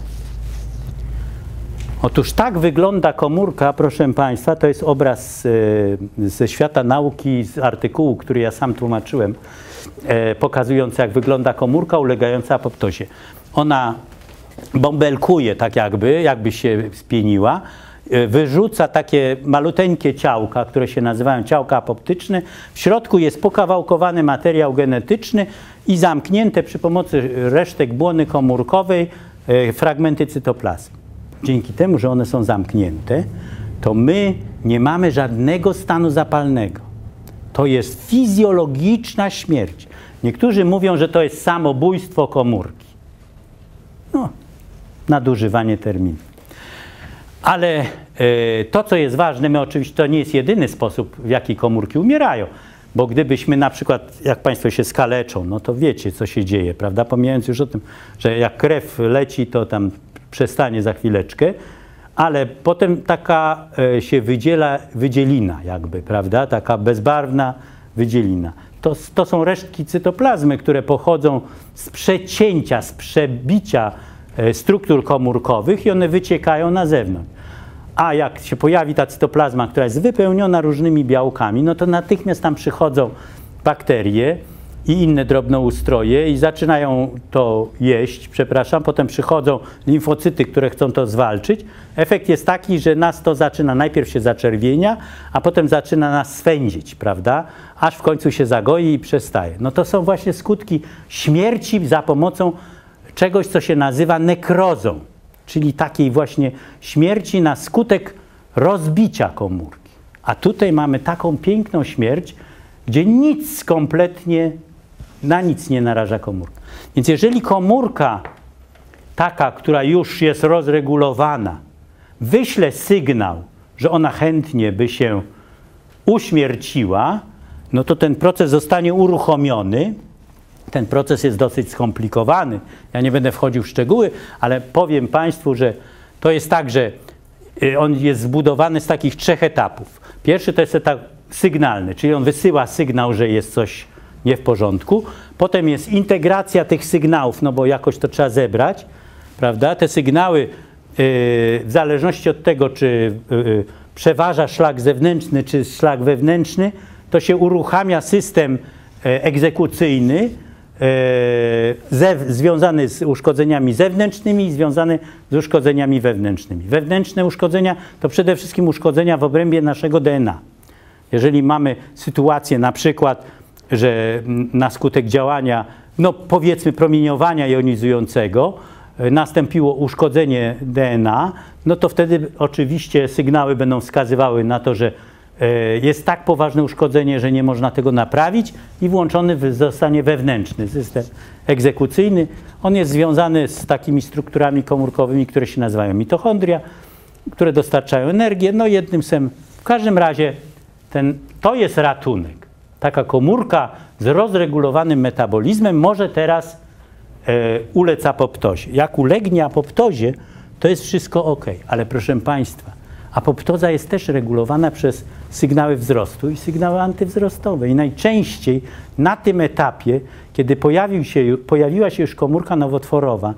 Otóż tak wygląda komórka, proszę Państwa, to jest obraz ze świata nauki, z artykułu, który ja sam tłumaczyłem, pokazujący, jak wygląda komórka ulegająca apoptozie. Ona bąbelkuje tak jakby się spieniła, wyrzuca takie maluteńkie ciałka, które się nazywają ciałka apoptyczne. W środku jest pokawałkowany materiał genetyczny i zamknięte przy pomocy resztek błony komórkowej fragmenty cytoplazmy. Dzięki temu, że one są zamknięte, to my nie mamy żadnego stanu zapalnego. To jest fizjologiczna śmierć. Niektórzy mówią, że to jest samobójstwo komórki. No, nadużywanie terminu. Ale to, co jest ważne, my oczywiście to nie jest jedyny sposób, w jaki komórki umierają. Bo gdybyśmy na przykład, jak Państwo się skaleczą, no to wiecie, co się dzieje, prawda? Pomijając już o tym, że jak krew leci, to tam przestanie za chwileczkę, ale potem taka się wydzielina jakby, prawda? Taka bezbarwna wydzielina. To są resztki cytoplazmy, które pochodzą z przecięcia, z przebicia struktur komórkowych i one wyciekają na zewnątrz. A jak się pojawi ta cytoplazma, która jest wypełniona różnymi białkami, no to natychmiast tam przychodzą bakterie i inne drobnoustroje i zaczynają to jeść, potem przychodzą limfocyty, które chcą to zwalczyć. Efekt jest taki, że nas to zaczyna, najpierw się zaczerwienia, a potem zaczyna nas swędzić, prawda? Aż w końcu się zagoi i przestaje. No to są właśnie skutki śmierci za pomocą czegoś, co się nazywa nekrozą, czyli takiej właśnie śmierci na skutek rozbicia komórki. A tutaj mamy taką piękną śmierć, gdzie nic kompletnie, na nic nie naraża komórka. Więc jeżeli komórka taka, która już jest rozregulowana, wyśle sygnał, że ona chętnie by się uśmierciła, no to ten proces zostanie uruchomiony. Ten proces jest dosyć skomplikowany. Ja nie będę wchodził w szczegóły, ale powiem Państwu, że to jest tak, że on jest zbudowany z takich 3 etapów. Pierwszy to jest etap sygnalny, czyli on wysyła sygnał, że jest coś nie w porządku. Potem jest integracja tych sygnałów, no bo jakoś to trzeba zebrać, prawda? Te sygnały w zależności od tego, czy przeważa szlak zewnętrzny, czy szlak wewnętrzny, to się uruchamia system egzekucyjny związany z uszkodzeniami zewnętrznymi i związany z uszkodzeniami wewnętrznymi. Wewnętrzne uszkodzenia to przede wszystkim uszkodzenia w obrębie naszego DNA. Jeżeli mamy sytuację na przykład, że na skutek działania, no powiedzmy promieniowania jonizującego nastąpiło uszkodzenie DNA, no to wtedy oczywiście sygnały będą wskazywały na to, że jest tak poważne uszkodzenie, że nie można tego naprawić i włączony zostanie wewnętrzny system egzekucyjny. On jest związany z takimi strukturami komórkowymi, które się nazywają mitochondria, które dostarczają energię. No jednym słowem, w każdym razie to jest ratunek. Taka komórka z rozregulowanym metabolizmem może teraz ulec apoptozie. Jak ulegnie apoptozie, to jest wszystko ok. Ale proszę Państwa, apoptoza jest też regulowana przez sygnały wzrostu i sygnały antywzrostowe. I najczęściej na tym etapie, kiedy pojawiła się już komórka nowotworowa,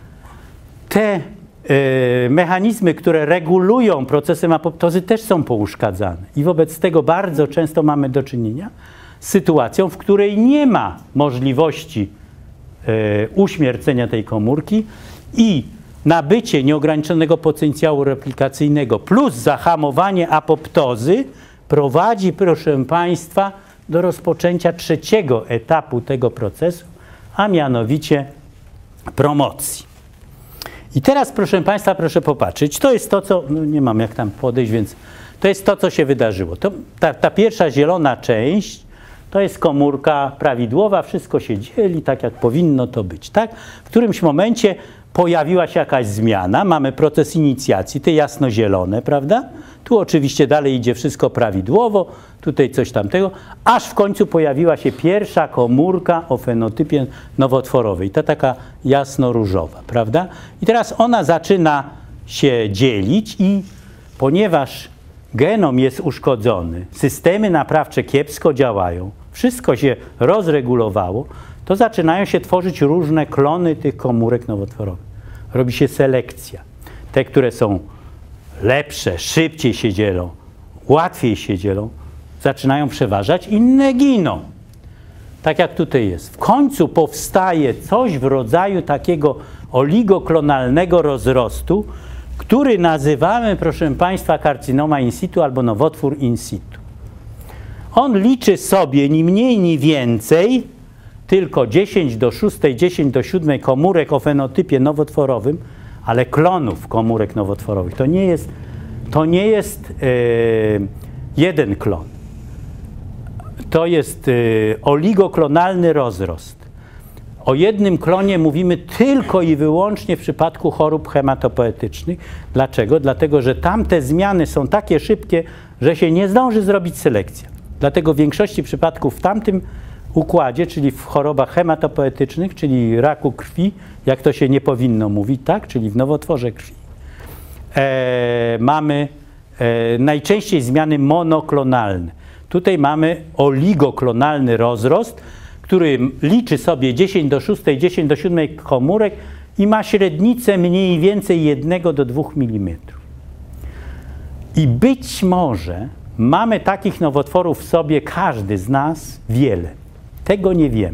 te mechanizmy, które regulują procesem apoptozy, też są pouszkadzane. I wobec tego bardzo często mamy do czynienia z sytuacją, w której nie ma możliwości uśmiercenia tej komórki i nabycie nieograniczonego potencjału replikacyjnego plus zahamowanie apoptozy prowadzi, proszę Państwa, do rozpoczęcia 3. etapu tego procesu, a mianowicie promocji. I teraz, proszę Państwa, proszę popatrzeć, to jest to, co, no nie mam jak tam podejść, więc to jest to, co się wydarzyło. Ta pierwsza zielona część to jest komórka prawidłowa, wszystko się dzieli tak, jak powinno to być, tak? W którymś momencie pojawiła się jakaś zmiana, mamy proces inicjacji, te jasnozielone, prawda? Tu oczywiście dalej idzie wszystko prawidłowo, tutaj coś tamtego, aż w końcu pojawiła się pierwsza komórka o fenotypie nowotworowej, ta taka jasno-różowa, prawda? I teraz ona zaczyna się dzielić i ponieważ genom jest uszkodzony, systemy naprawcze kiepsko działają, wszystko się rozregulowało, to zaczynają się tworzyć różne klony tych komórek nowotworowych. Robi się selekcja. Te, które są lepsze, szybciej się dzielą, łatwiej się dzielą, zaczynają przeważać, inne giną. Tak jak tutaj jest. W końcu powstaje coś w rodzaju takiego oligoklonalnego rozrostu, który nazywamy, proszę Państwa, karcinoma in situ albo nowotwór in situ. On liczy sobie ni mniej, ni więcej tylko 10 do 6, 10 do 7 komórek o fenotypie nowotworowym, ale klonów komórek nowotworowych. To nie jest jeden klon. To jest oligoklonalny rozrost. O jednym klonie mówimy tylko i wyłącznie w przypadku chorób hematopoetycznych. Dlaczego? Dlatego, że tamte zmiany są takie szybkie, że się nie zdąży zrobić selekcja. Dlatego w większości przypadków w tamtym układzie, czyli w chorobach hematopoetycznych, czyli raku krwi, jak to się nie powinno mówić, tak? Czyli w nowotworze krwi, mamy najczęściej zmiany monoklonalne. Tutaj mamy oligoklonalny rozrost, który liczy sobie 10 do 6, 10 do 7 komórek i ma średnicę mniej więcej 1 do 2 mm. I być może mamy takich nowotworów w sobie, każdy z nas, wiele. Tego nie wiemy.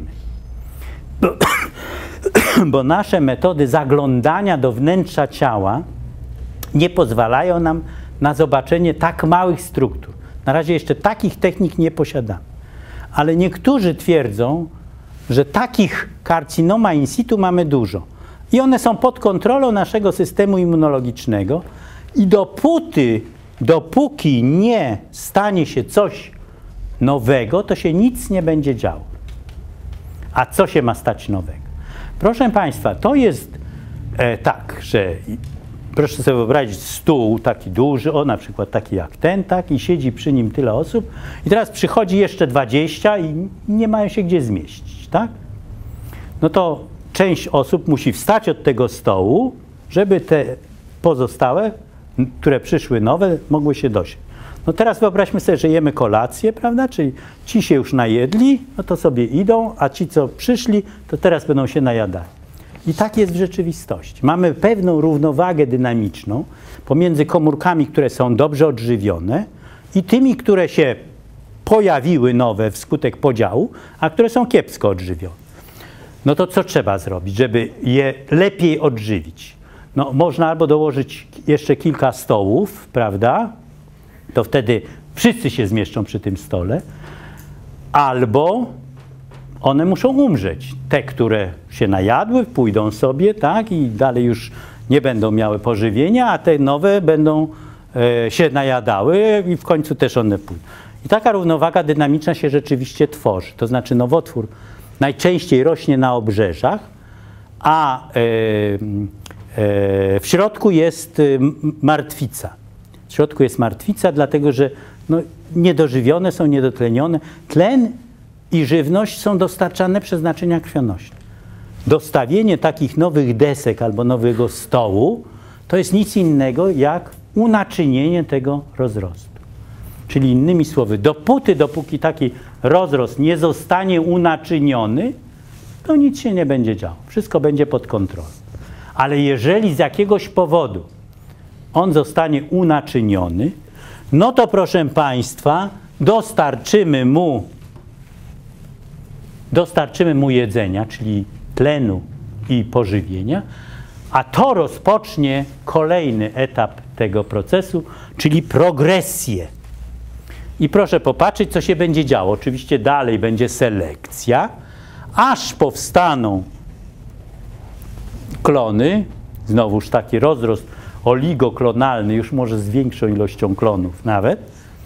Bo nasze metody zaglądania do wnętrza ciała nie pozwalają nam na zobaczenie tak małych struktur. Na razie jeszcze takich technik nie posiadamy. Ale niektórzy twierdzą, że takich karcinoma in situ mamy dużo. I one są pod kontrolą naszego systemu immunologicznego i dopóki nie stanie się coś nowego, to się nic nie będzie działo. A co się ma stać nowego? Proszę Państwa, to jest tak, że proszę sobie wyobrazić stół taki duży, na przykład taki jak ten, tak, i siedzi przy nim tyle osób i teraz przychodzi jeszcze 20 i nie mają się gdzie zmieścić, tak? No to część osób musi wstać od tego stołu, żeby te pozostałe, które przyszły nowe, mogły się dosiąść. No teraz wyobraźmy sobie, że jemy kolację, prawda? Czyli ci się już najedli, no to sobie idą, a ci, co przyszli, to teraz będą się najadali. I tak jest w rzeczywistości. Mamy pewną równowagę dynamiczną pomiędzy komórkami, które są dobrze odżywione i tymi, które się pojawiły nowe wskutek podziału, a które są kiepsko odżywione. No to co trzeba zrobić, żeby je lepiej odżywić? No można albo dołożyć jeszcze kilka stołów, prawda? To wtedy wszyscy się zmieszczą przy tym stole, albo one muszą umrzeć. Te, które się najadły, pójdą sobie, tak, i dalej już nie będą miały pożywienia, a te nowe będą się najadały i w końcu też one pójdą. I taka równowaga dynamiczna się rzeczywiście tworzy. To znaczy nowotwór najczęściej rośnie na obrzeżach, a w środku jest martwica. W środku jest martwica, dlatego że no, niedożywione są, niedotlenione. Tlen i żywność są dostarczane przez naczynia krwionośne. Dostawienie takich nowych desek albo nowego stołu to jest nic innego jak unaczynienie tego rozrostu. Czyli innymi słowy, dopóki taki rozrost nie zostanie unaczyniony, to nic się nie będzie działo. Wszystko będzie pod kontrolą. Ale jeżeli z jakiegoś powodu on zostanie unaczyniony, no to proszę Państwa, dostarczymy mu jedzenia, czyli tlenu i pożywienia, a to rozpocznie kolejny etap tego procesu, czyli progresję. I proszę popatrzeć, co się będzie działo. Oczywiście dalej będzie selekcja, aż powstaną klony, znowuż taki rozrost oligoklonalny, już może z większą ilością klonów nawet,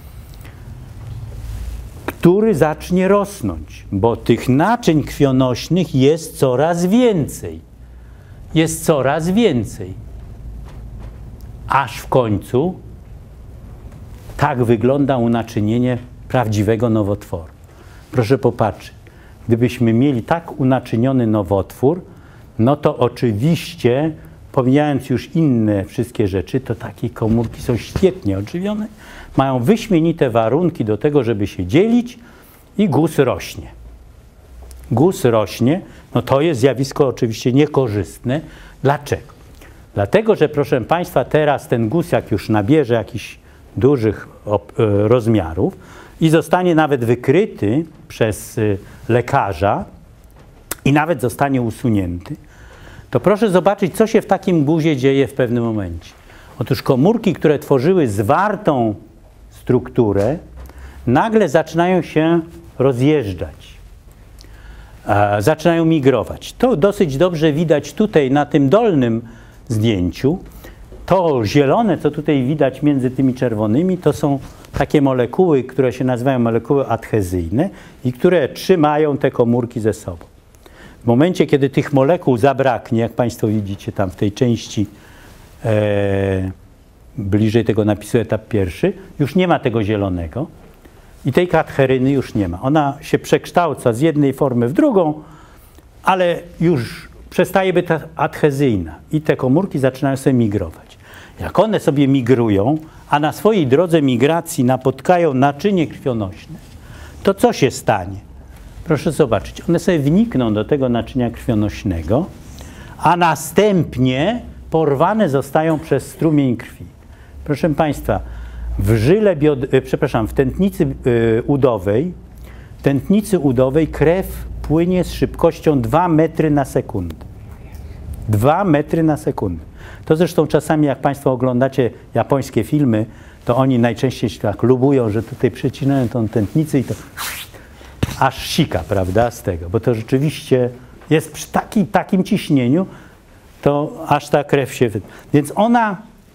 który zacznie rosnąć, bo tych naczyń krwionośnych jest coraz więcej. Jest coraz więcej. Aż w końcu tak wygląda unaczynienie prawdziwego nowotworu. Proszę popatrzeć, gdybyśmy mieli tak unaczyniony nowotwór, no to oczywiście, pomijając już inne wszystkie rzeczy, to takie komórki są świetnie odżywione, mają wyśmienite warunki do tego, żeby się dzielić i guz rośnie. Guz rośnie, no to jest zjawisko oczywiście niekorzystne. Dlaczego? Dlatego, że proszę Państwa, teraz ten guz, jak już nabierze jakichś dużych rozmiarów i zostanie nawet wykryty przez lekarza i nawet zostanie usunięty, to proszę zobaczyć, co się w takim guzie dzieje w pewnym momencie. Otóż komórki, które tworzyły zwartą strukturę, nagle zaczynają się rozjeżdżać, zaczynają migrować. To dosyć dobrze widać tutaj na tym dolnym zdjęciu. To zielone, co tutaj widać między tymi czerwonymi, to są takie molekuły, które się nazywają molekuły adhezyjne i które trzymają te komórki ze sobą. W momencie, kiedy tych molekuł zabraknie, jak Państwo widzicie tam w tej części bliżej tego napisu etap pierwszy, już nie ma tego zielonego i tej adheryny już nie ma. Ona się przekształca z jednej formy w drugą, ale już przestaje być adhezyjna i te komórki zaczynają sobie migrować. Jak one sobie migrują, a na swojej drodze migracji napotkają naczynie krwionośne, to co się stanie? Proszę zobaczyć, one sobie wnikną do tego naczynia krwionośnego, a następnie porwane zostają przez strumień krwi. Proszę Państwa, w tętnicy udowej krew płynie z szybkością 2 metry na sekundę. 2 metry na sekundę. To zresztą czasami, jak Państwo oglądacie japońskie filmy, to oni najczęściej się tak lubują, że tutaj przecinają tą tętnicę i to aż sika, prawda, z tego, bo to rzeczywiście jest przy takim ciśnieniu, to aż ta krew się... Więc ona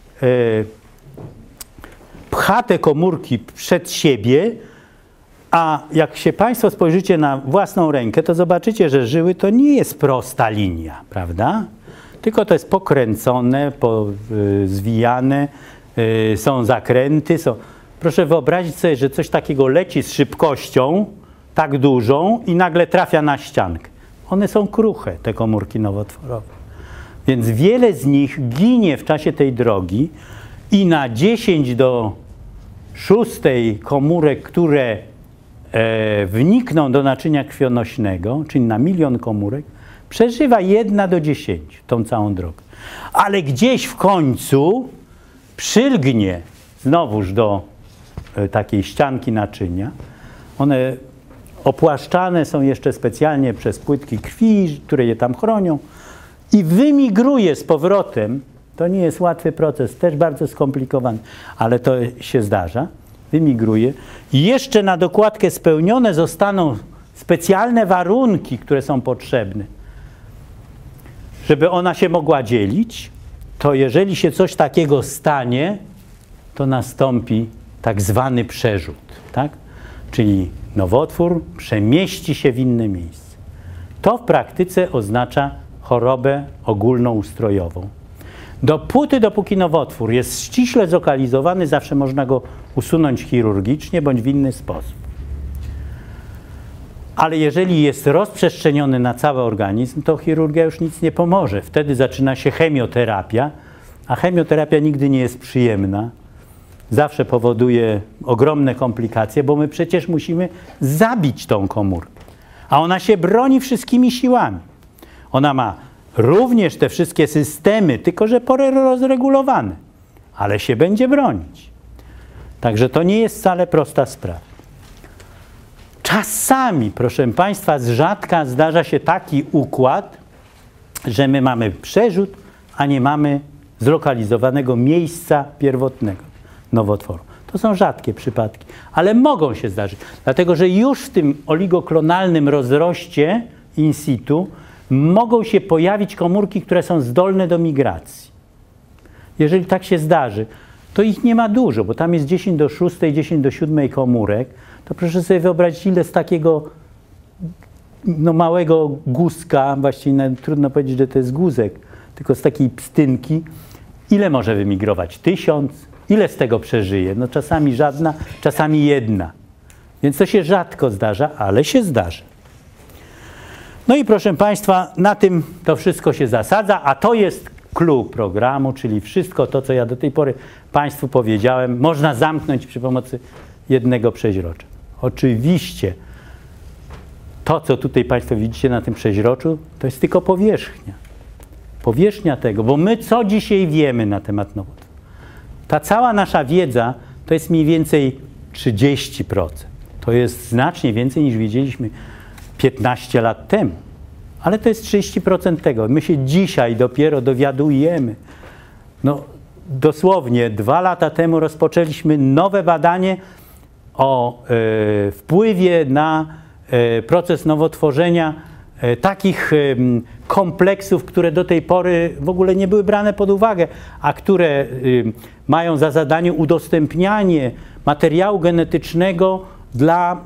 pcha te komórki przed siebie, a jak się Państwo spojrzycie na własną rękę, to zobaczycie, że żyły to nie jest prosta linia, prawda? Tylko to jest pokręcone, zwijane, są zakręty. Proszę wyobrazić sobie, że coś takiego leci z szybkością tak dużą i nagle trafia na ściankę. One są kruche, te komórki nowotworowe. Więc wiele z nich ginie w czasie tej drogi i na 10 do 6 komórek, które wnikną do naczynia krwionośnego, czyli na 1 milion komórek, przeżywa 1 do 10 tą całą drogę. Ale gdzieś w końcu przylgnie znowuż do takiej ścianki naczynia. One opłaszczane są jeszcze specjalnie przez płytki krwi, które je tam chronią i wymigruje z powrotem. To nie jest łatwy proces, też bardzo skomplikowany, ale to się zdarza. Wymigruje i jeszcze na dokładkę spełnione zostaną specjalne warunki, które są potrzebne, żeby ona się mogła dzielić, to jeżeli się coś takiego stanie, to nastąpi tak zwany przerzut, tak? Czyli nowotwór przemieści się w inne miejsce. To w praktyce oznacza chorobę ogólnoustrojową. Dopóki nowotwór jest ściśle zlokalizowany, zawsze można go usunąć chirurgicznie bądź w inny sposób. Ale jeżeli jest rozprzestrzeniony na cały organizm, to chirurgia już nic nie pomoże. Wtedy zaczyna się chemioterapia, a chemioterapia nigdy nie jest przyjemna. Zawsze powoduje ogromne komplikacje, bo my przecież musimy zabić tą komórkę. A ona się broni wszystkimi siłami. Ona ma również te wszystkie systemy, tylko że rozregulowane, ale się będzie bronić. Także to nie jest wcale prosta sprawa. Czasami, proszę Państwa, z rzadka zdarza się taki układ, że my mamy przerzut, a nie mamy zlokalizowanego miejsca pierwotnego nowotworu. To są rzadkie przypadki, ale mogą się zdarzyć, dlatego że już w tym oligoklonalnym rozroście in situ mogą się pojawić komórki, które są zdolne do migracji. Jeżeli tak się zdarzy, to ich nie ma dużo, bo tam jest 10 do 6, 10 do 7 komórek, to proszę sobie wyobrazić, ile z takiego małego guzka, właściwie trudno powiedzieć, że to jest guzek, tylko z takiej pstynki, ile może wymigrować? 1000? Ile z tego przeżyje? No czasami żadna, czasami jedna. Więc to się rzadko zdarza, ale się zdarza. No i proszę Państwa, na tym to wszystko się zasadza, a to jest clou programu, czyli wszystko to, co ja do tej pory Państwu powiedziałem, można zamknąć przy pomocy jednego przeźrocza. Oczywiście to, co tutaj Państwo widzicie na tym przeźroczu, to jest tylko powierzchnia. Powierzchnia tego, bo my co dzisiaj wiemy na temat nowotworu? Ta cała nasza wiedza to jest mniej więcej 30%. To jest znacznie więcej niż wiedzieliśmy 15 lat temu. Ale to jest 30% tego. My się dzisiaj dopiero dowiadujemy. No, dosłownie 2 lata temu rozpoczęliśmy nowe badanie o wpływie na proces nowotworzenia takich kompleksów, które do tej pory w ogóle nie były brane pod uwagę, a które mają za zadanie udostępnianie materiału genetycznego dla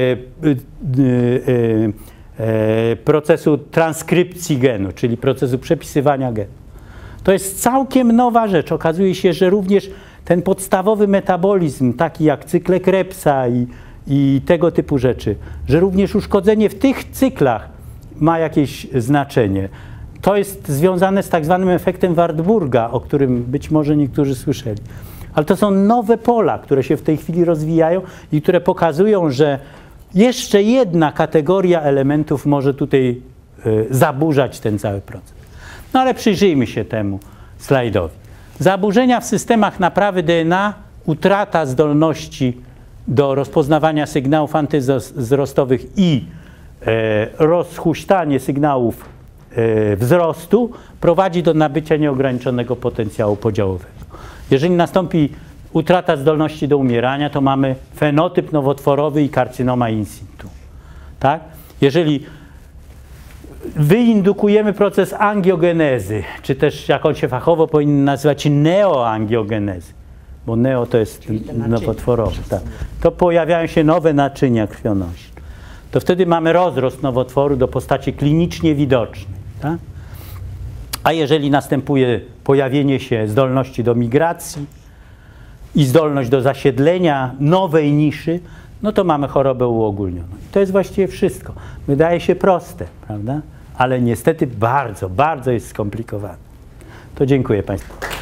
procesu transkrypcji genu, czyli procesu przepisywania genu. To jest całkiem nowa rzecz. Okazuje się, że również ten podstawowy metabolizm, taki jak cykle Krebsa i tego typu rzeczy, że również uszkodzenie w tych cyklach ma jakieś znaczenie. To jest związane z tak zwanym efektem Wartburga, o którym być może niektórzy słyszeli. Ale to są nowe pola, które się w tej chwili rozwijają i które pokazują, że jeszcze jedna kategoria elementów może tutaj zaburzać ten cały proces. No ale przyjrzyjmy się temu slajdowi. Zaburzenia w systemach naprawy DNA, utrata zdolności do rozpoznawania sygnałów antywzrostowych i rozhuśtanie sygnałów wzrostu prowadzi do nabycia nieograniczonego potencjału podziałowego. Jeżeli nastąpi utrata zdolności do umierania, to mamy fenotyp nowotworowy i karcynoma in situ. Tak? Jeżeli wyindukujemy proces angiogenezy, czy też jak on się fachowo powinien nazywać neoangiogenezy, bo neo to jest nowotworowy, tak, to pojawiają się nowe naczynia krwionośne. To wtedy mamy rozrost nowotworu do postaci klinicznie widocznej. Tak? A jeżeli następuje pojawienie się zdolności do migracji i zdolność do zasiedlenia nowej niszy, no to mamy chorobę uogólnioną. I to jest właściwie wszystko. Wydaje się proste, prawda? Ale niestety bardzo, bardzo jest skomplikowane. To dziękuję Państwu.